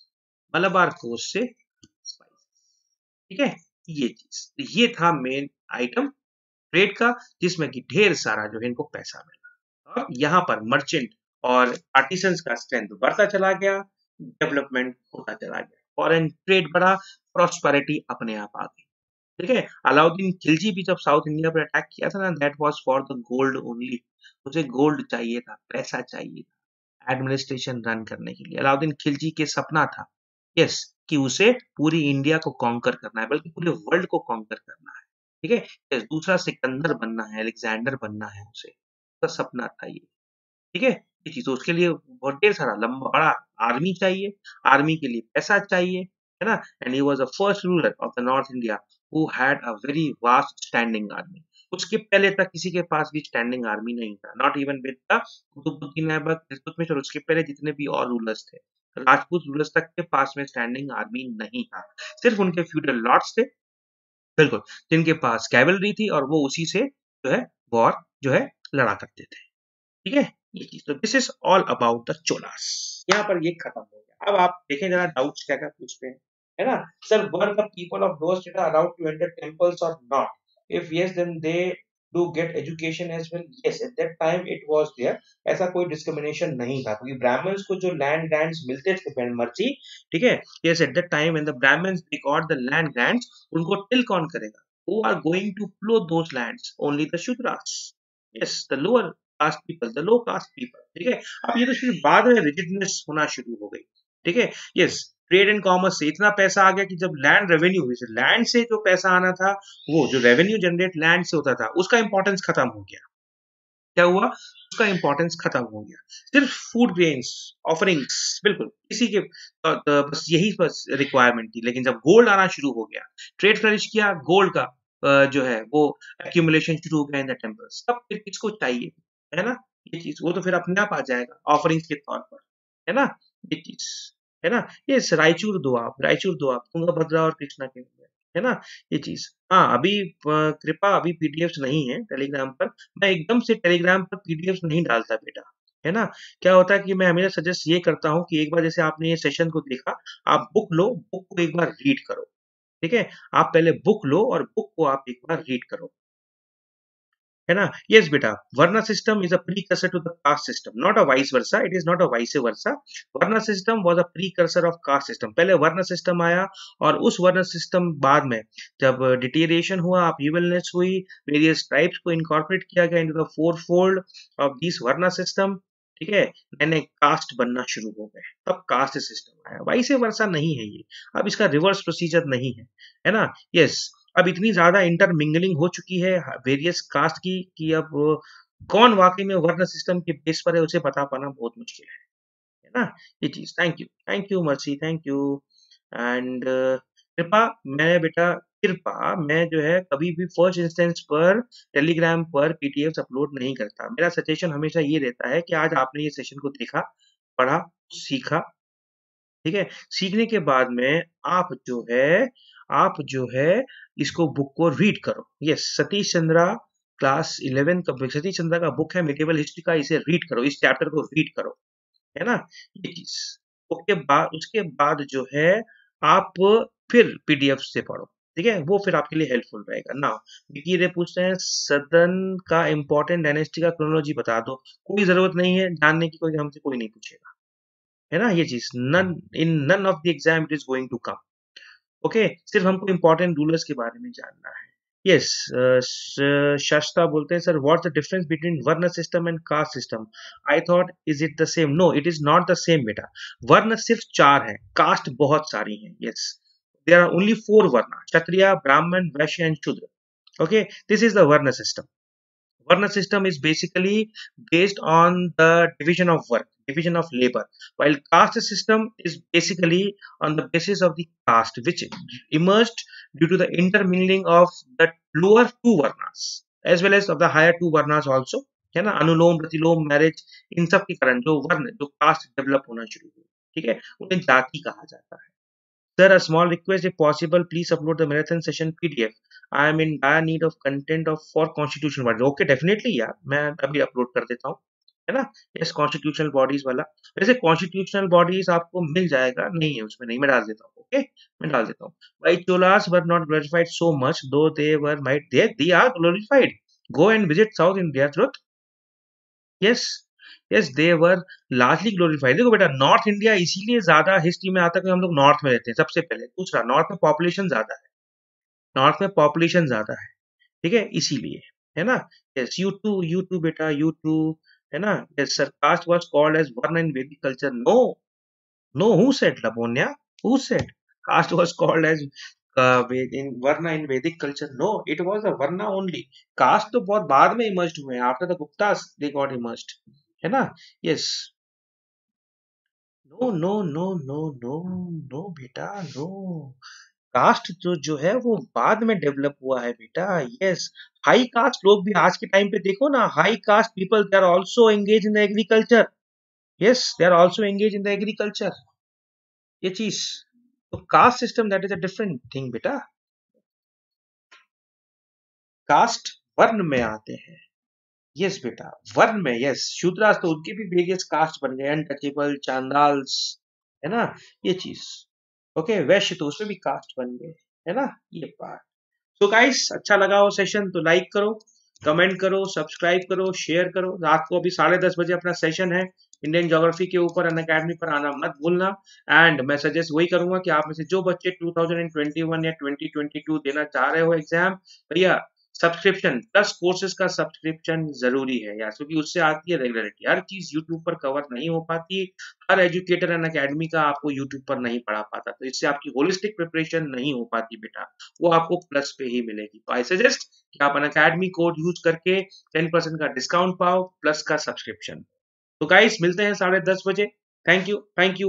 मलाबार कोस्ट से स्पाइसेस, ठीक है। ये चीज, ये था मेन आइटम ट्रेड का, जिसमें कि ढेर सारा जो है इनको पैसा मिला, और यहाँ पर मर्चेंट और आर्टिसंस का स्ट्रेंथ बढ़ता चला गया, डेवलपमेंट होता चला गया, फॉरेन ट्रेड बढ़ा, प्रॉस्पेरिटी अपने आप आ गई, ठीक है। अलाउद्दीन खिलजी भी जब साउथ इंडिया पर अटैक किया था ना, that was for the gold only, उसे गोल्ड चाहिए था, पैसा चाहिए था एडमिनिस्ट्रेशन रन करने के लिए। अलाउद्दीन खिलजी के सपना था, यस, कि उसे पूरी इंडिया को कॉन्कर करना है, बल्कि पूरे वर्ल्ड को कॉन्कर करना है, ठीक है। yes, दूसरा सिकंदर बनना है, अलेक्जेंडर बनना है उसे, उसका सपना था ये, ठीक है। ये चीज, तो उसके लिए बहुत ढेर सारा लंबा बड़ा आर्मी चाहिए, आर्मी के लिए पैसा चाहिए, है ना। And he was the first ruler of the north India who had a very vast standing army. उसके पहले तक किसी के पास भी स्टैंडिंग आर्मी नहीं था, not even with the Qutbuddin Aibak, Iltutmish, और उसके पहले जितने भी और रूलर्स थे, राजपूत रूलर्स तक के पास में स्टैंडिंग आर्मी नहीं था, सिर्फ उनके फ्यूडल लॉर्ड्स थे, बिल्कुल, जिनके पास कैवलरी थी, और वो उसी से जो है वॉर जो है लड़ा करते थे, ठीक है। ये चीज, तो this is all about the Cholas. यहाँ पर ये खत्म हो गया। अब आप देखें जरा, डाउट्स क्या क्या पूछते हैं, है ना। Sir, were the people of those state are allowed to enter temples और नॉट? If yes, then they do get education as well? Yes, at that time it was there. ऐसा कोई डिस्क्रिमिनेशन नहीं था, क्योंकि ब्राह्मण्स को जो लैंड ग्रांट्स मिलते थे फ्रेंड मर्जी, ठीक है। Yes, at that time when the Brahmins they got the land grants, उनको टिल कौन करेगा? Who are going to plow those lands? Only the Shudras. Yes, the lower caste people, the low caste people, ठीक है। अब ये तो फिर बाद में रिजिडनेस होना शुरू हो गई, ठीक है। यस, ट्रेड एंड कॉमर्स से इतना पैसा आ गया कि जब लैंड रेवेन्यू, लैंड से जो पैसा आना था, वो जो रेवेन्यू जनरेट लैंड से होता था, उसका इंपॉर्टेंस खत्म हो गया। क्या हुआ? उसका इंपॉर्टेंस खत्म हो गया। सिर्फ फूड ग्रेन्स, ऑफरिंग्स, बिल्कुल इसी के अ, अ, बस यही बस रिक्वायरमेंट थी। लेकिन जब गोल्ड आना शुरू हो गया, ट्रेड फ्लरिश किया, गोल्ड का अ, जो है वो एक्यूमुलेशन शुरू हो गया इन द टेम्पल्स, तब फिर किसको चाहिए, है ना। ये चीज, वो तो फिर अपने आप आ जाएगा ऑफरिंग्स के तौर पर, है ना। ये चीज, है ना। ये रायचूर दो आप, रायचूर दो आप, तुंगभद्रा और कृष्णा के, है ना। ये चीज, हाँ, अभी अ, कृपा अभी पीडीएफ नहीं है टेलीग्राम पर। मैं एकदम से टेलीग्राम पर पीडीएफ नहीं डालता बेटा, है ना। क्या होता है कि मैं हमेशा सजेस्ट ये करता हूँ कि एक बार जैसे आपने ये सेशन को देखा, आप बुक लो, बुक को एक बार रीड करो, ठीक है। आप पहले बुक लो और बुक को आप एक बार रीड करो, है ना। यस बेटा, varna system is a precursor to the caste system, not a vice versa, it is not a vice versa. Varna system was a precursor of caste system. पहले वर्ण सिस्टम आया, और उस वर्ण सिस्टम बाद में जब डिटीरिएशन हुआ, अपहीवलनेस हुई, वेरियस ट्राइब्स को इनकॉर्पोरेट किया गया into the four fold of this varna system, ठीक है। नए नए कास्ट बनना शुरू हो गए, तब कास्ट सिस्टम आया। वाइस वर्सा नहीं है ये, अब इसका रिवर्स प्रोसीजर नहीं है, है ना। यस, अब इतनी ज्यादा इंटरमिंगलिंग हो चुकी है वेरियस कास्ट की, कि अब कौन वाकई में वर्ण सिस्टम के बेस पर है, उसे बता पाना बहुत मुश्किल है, है ना। ये चीज, thank you, thank you Mercy, thank you. And Kripa, मैं बेटा, कृपा मैं जो है कभी भी फर्स्ट इंस्टेंस पर टेलीग्राम पर पीडीएफ अपलोड नहीं करता। मेरा सजेशन हमेशा ये रहता है कि आज आपने ये सेशन को देखा, पढ़ा, सीखा, ठीक है। सीखने के बाद में आप जो है आप जो है इसको बुक को रीड करो। Yes, Satish Chandra class eleven का, सतीश चंद्रा का बुक है मेडिवल हिस्ट्री का, इसे रीड करो, इस चैप्टर को रीड करो, है ना। ये चीज, उसके बाद उसके बाद जो है आप फिर पीडीएफ से पढ़ो, ठीक है, वो फिर आपके लिए हेल्पफुल रहेगा ना। विकी रे पूछते हैं सदन का इंपॉर्टेंट डायनेस्टी का क्रोनोलॉजी बता दो। कोई जरूरत नहीं है जानने की, कोई हमसे कोई नहीं पूछेगा, है ना ये चीज। None in none of the exam it is going to come. Okay, सिर्फ हमको इंपॉर्टेंट रूलर्स के बारे में जानना है। यस, शस्ता बोलते हैं sir what's the difference between varna system and caste system. I thought is it the same. No, it is not the same बेटा। वर्ण सिर्फ चार है, कास्ट बहुत सारी हैं। Yes, there are only four varna, Kshatriya, ब्राह्मण, वैश्य एंड शूद्र। Okay, this is the Varna system. Varna system is basically based on the division of work, division of labor, while caste system is basically on the basis of the caste, which emerged due to the intermingling of the lower two varnas as well as of the higher two varnas also, है ना। अनुलोम प्रतिलोम marriage, इन सब के कारण जो वर्ण जो cast develop होना शुरू हुई, ठीक है, उन्हें जाति कहा जाता है। Sir, a small request, if possible, please upload the marathon session P D F. I am in dire need of content of for constitutional bodies. Okay, definitely यार, मैं अभी अपलोड कर देता हूँ, है ना। यस, कॉन्स्टिट्यूशनल बॉडीज वाला, वैसे कॉन्स्टिट्यूशनल बॉडीज आपको मिल जाएगा, नहीं है उसमें, नहीं, मैं डाल देता हूँ। ओके, मैं डाल देता हूँ। Why cholas were not glorified so much, though they were might they they are glorified. Go and visit South India, truth. Yes, yes, they were largely glorified. देखो बेटा, नॉर्थ इंडिया इसीलिए ज्यादा हिस्ट्री में आता है कि हम लोग नॉर्थ में रहते हैं सबसे पहले। दूसरा, नॉर्थ में पॉपुलेशन ज्यादा है, नॉर्थ में पॉपुलेशन ज्यादा है, ठीक है, इसीलिए, है ना। Yes, you too you too बेटा, यू टू, है ना। Yes sir, caste was called as varna in Vedic culture. No, no, who said Lavanya, who said caste was called as in varna in Vedic culture? No, it was a varna only. Caste तो बहुत बाद में emerged हुए हैं, after the Guptas they got emerged, है ना। Yes, no no no no no no बेटा, no. Caste जो जो है वो बाद में डेवलप हुआ है बेटा। यस, हाई कास्ट लोग भी आज के टाइम पे देखो ना, high caste people they are also engage in the agriculture. Yes, they are also engage in the agriculture, ये चीज। तो caste system that is a different thing बेटा। कास्ट वर्ण में आते हैं। यस बेटा, वर्ण में, यस, शूद्रास तो उनके भी वेरियस कास्ट बन गए, अनटचेबल, चांदाल्स, है ना, ये चीज। ओके, वैश्य तो उसमें भी कास्ट बन गए, है ना, ये बात। तो गाइस, अच्छा लगा हो सेशन तो लाइक करो, कमेंट करो, सब्सक्राइब करो, शेयर करो। रात को अभी साढ़े दस बजे अपना सेशन है इंडियन ज्योग्राफी के ऊपर, अनअकैडमी पर आना मत भूलना। एंड मैं सजेस्ट वही करूंगा कि आप में से जो बच्चे टू थाउजेंड ट्वेंटी वन या ट्वेंटी ट्वेंटी टू देना चाह रहे हो एग्जाम, भैया सब्सक्रिप्शन प्लस कोर्सेज का सब्सक्रिप्शन जरूरी है यार, क्योंकि उससे आती है रेगुलरिटी। हर चीज यूट्यूब पर कवर नहीं हो पाती, हर एजुकेटर एंड अकेडमी का आपको यूट्यूब पर नहीं पढ़ा पाता, तो इससे आपकी होलिस्टिक प्रिपरेशन नहीं हो पाती बेटा, वो आपको प्लस पे ही मिलेगी। तो आई सजेस्ट कि आप अन अकेडमी कोड यूज करके टेन परसेंट का डिस्काउंट पाओ प्लस का सब्सक्रिप्शन। तो गाइस, मिलते हैं साढ़े दस बजे। Thank you, thank you.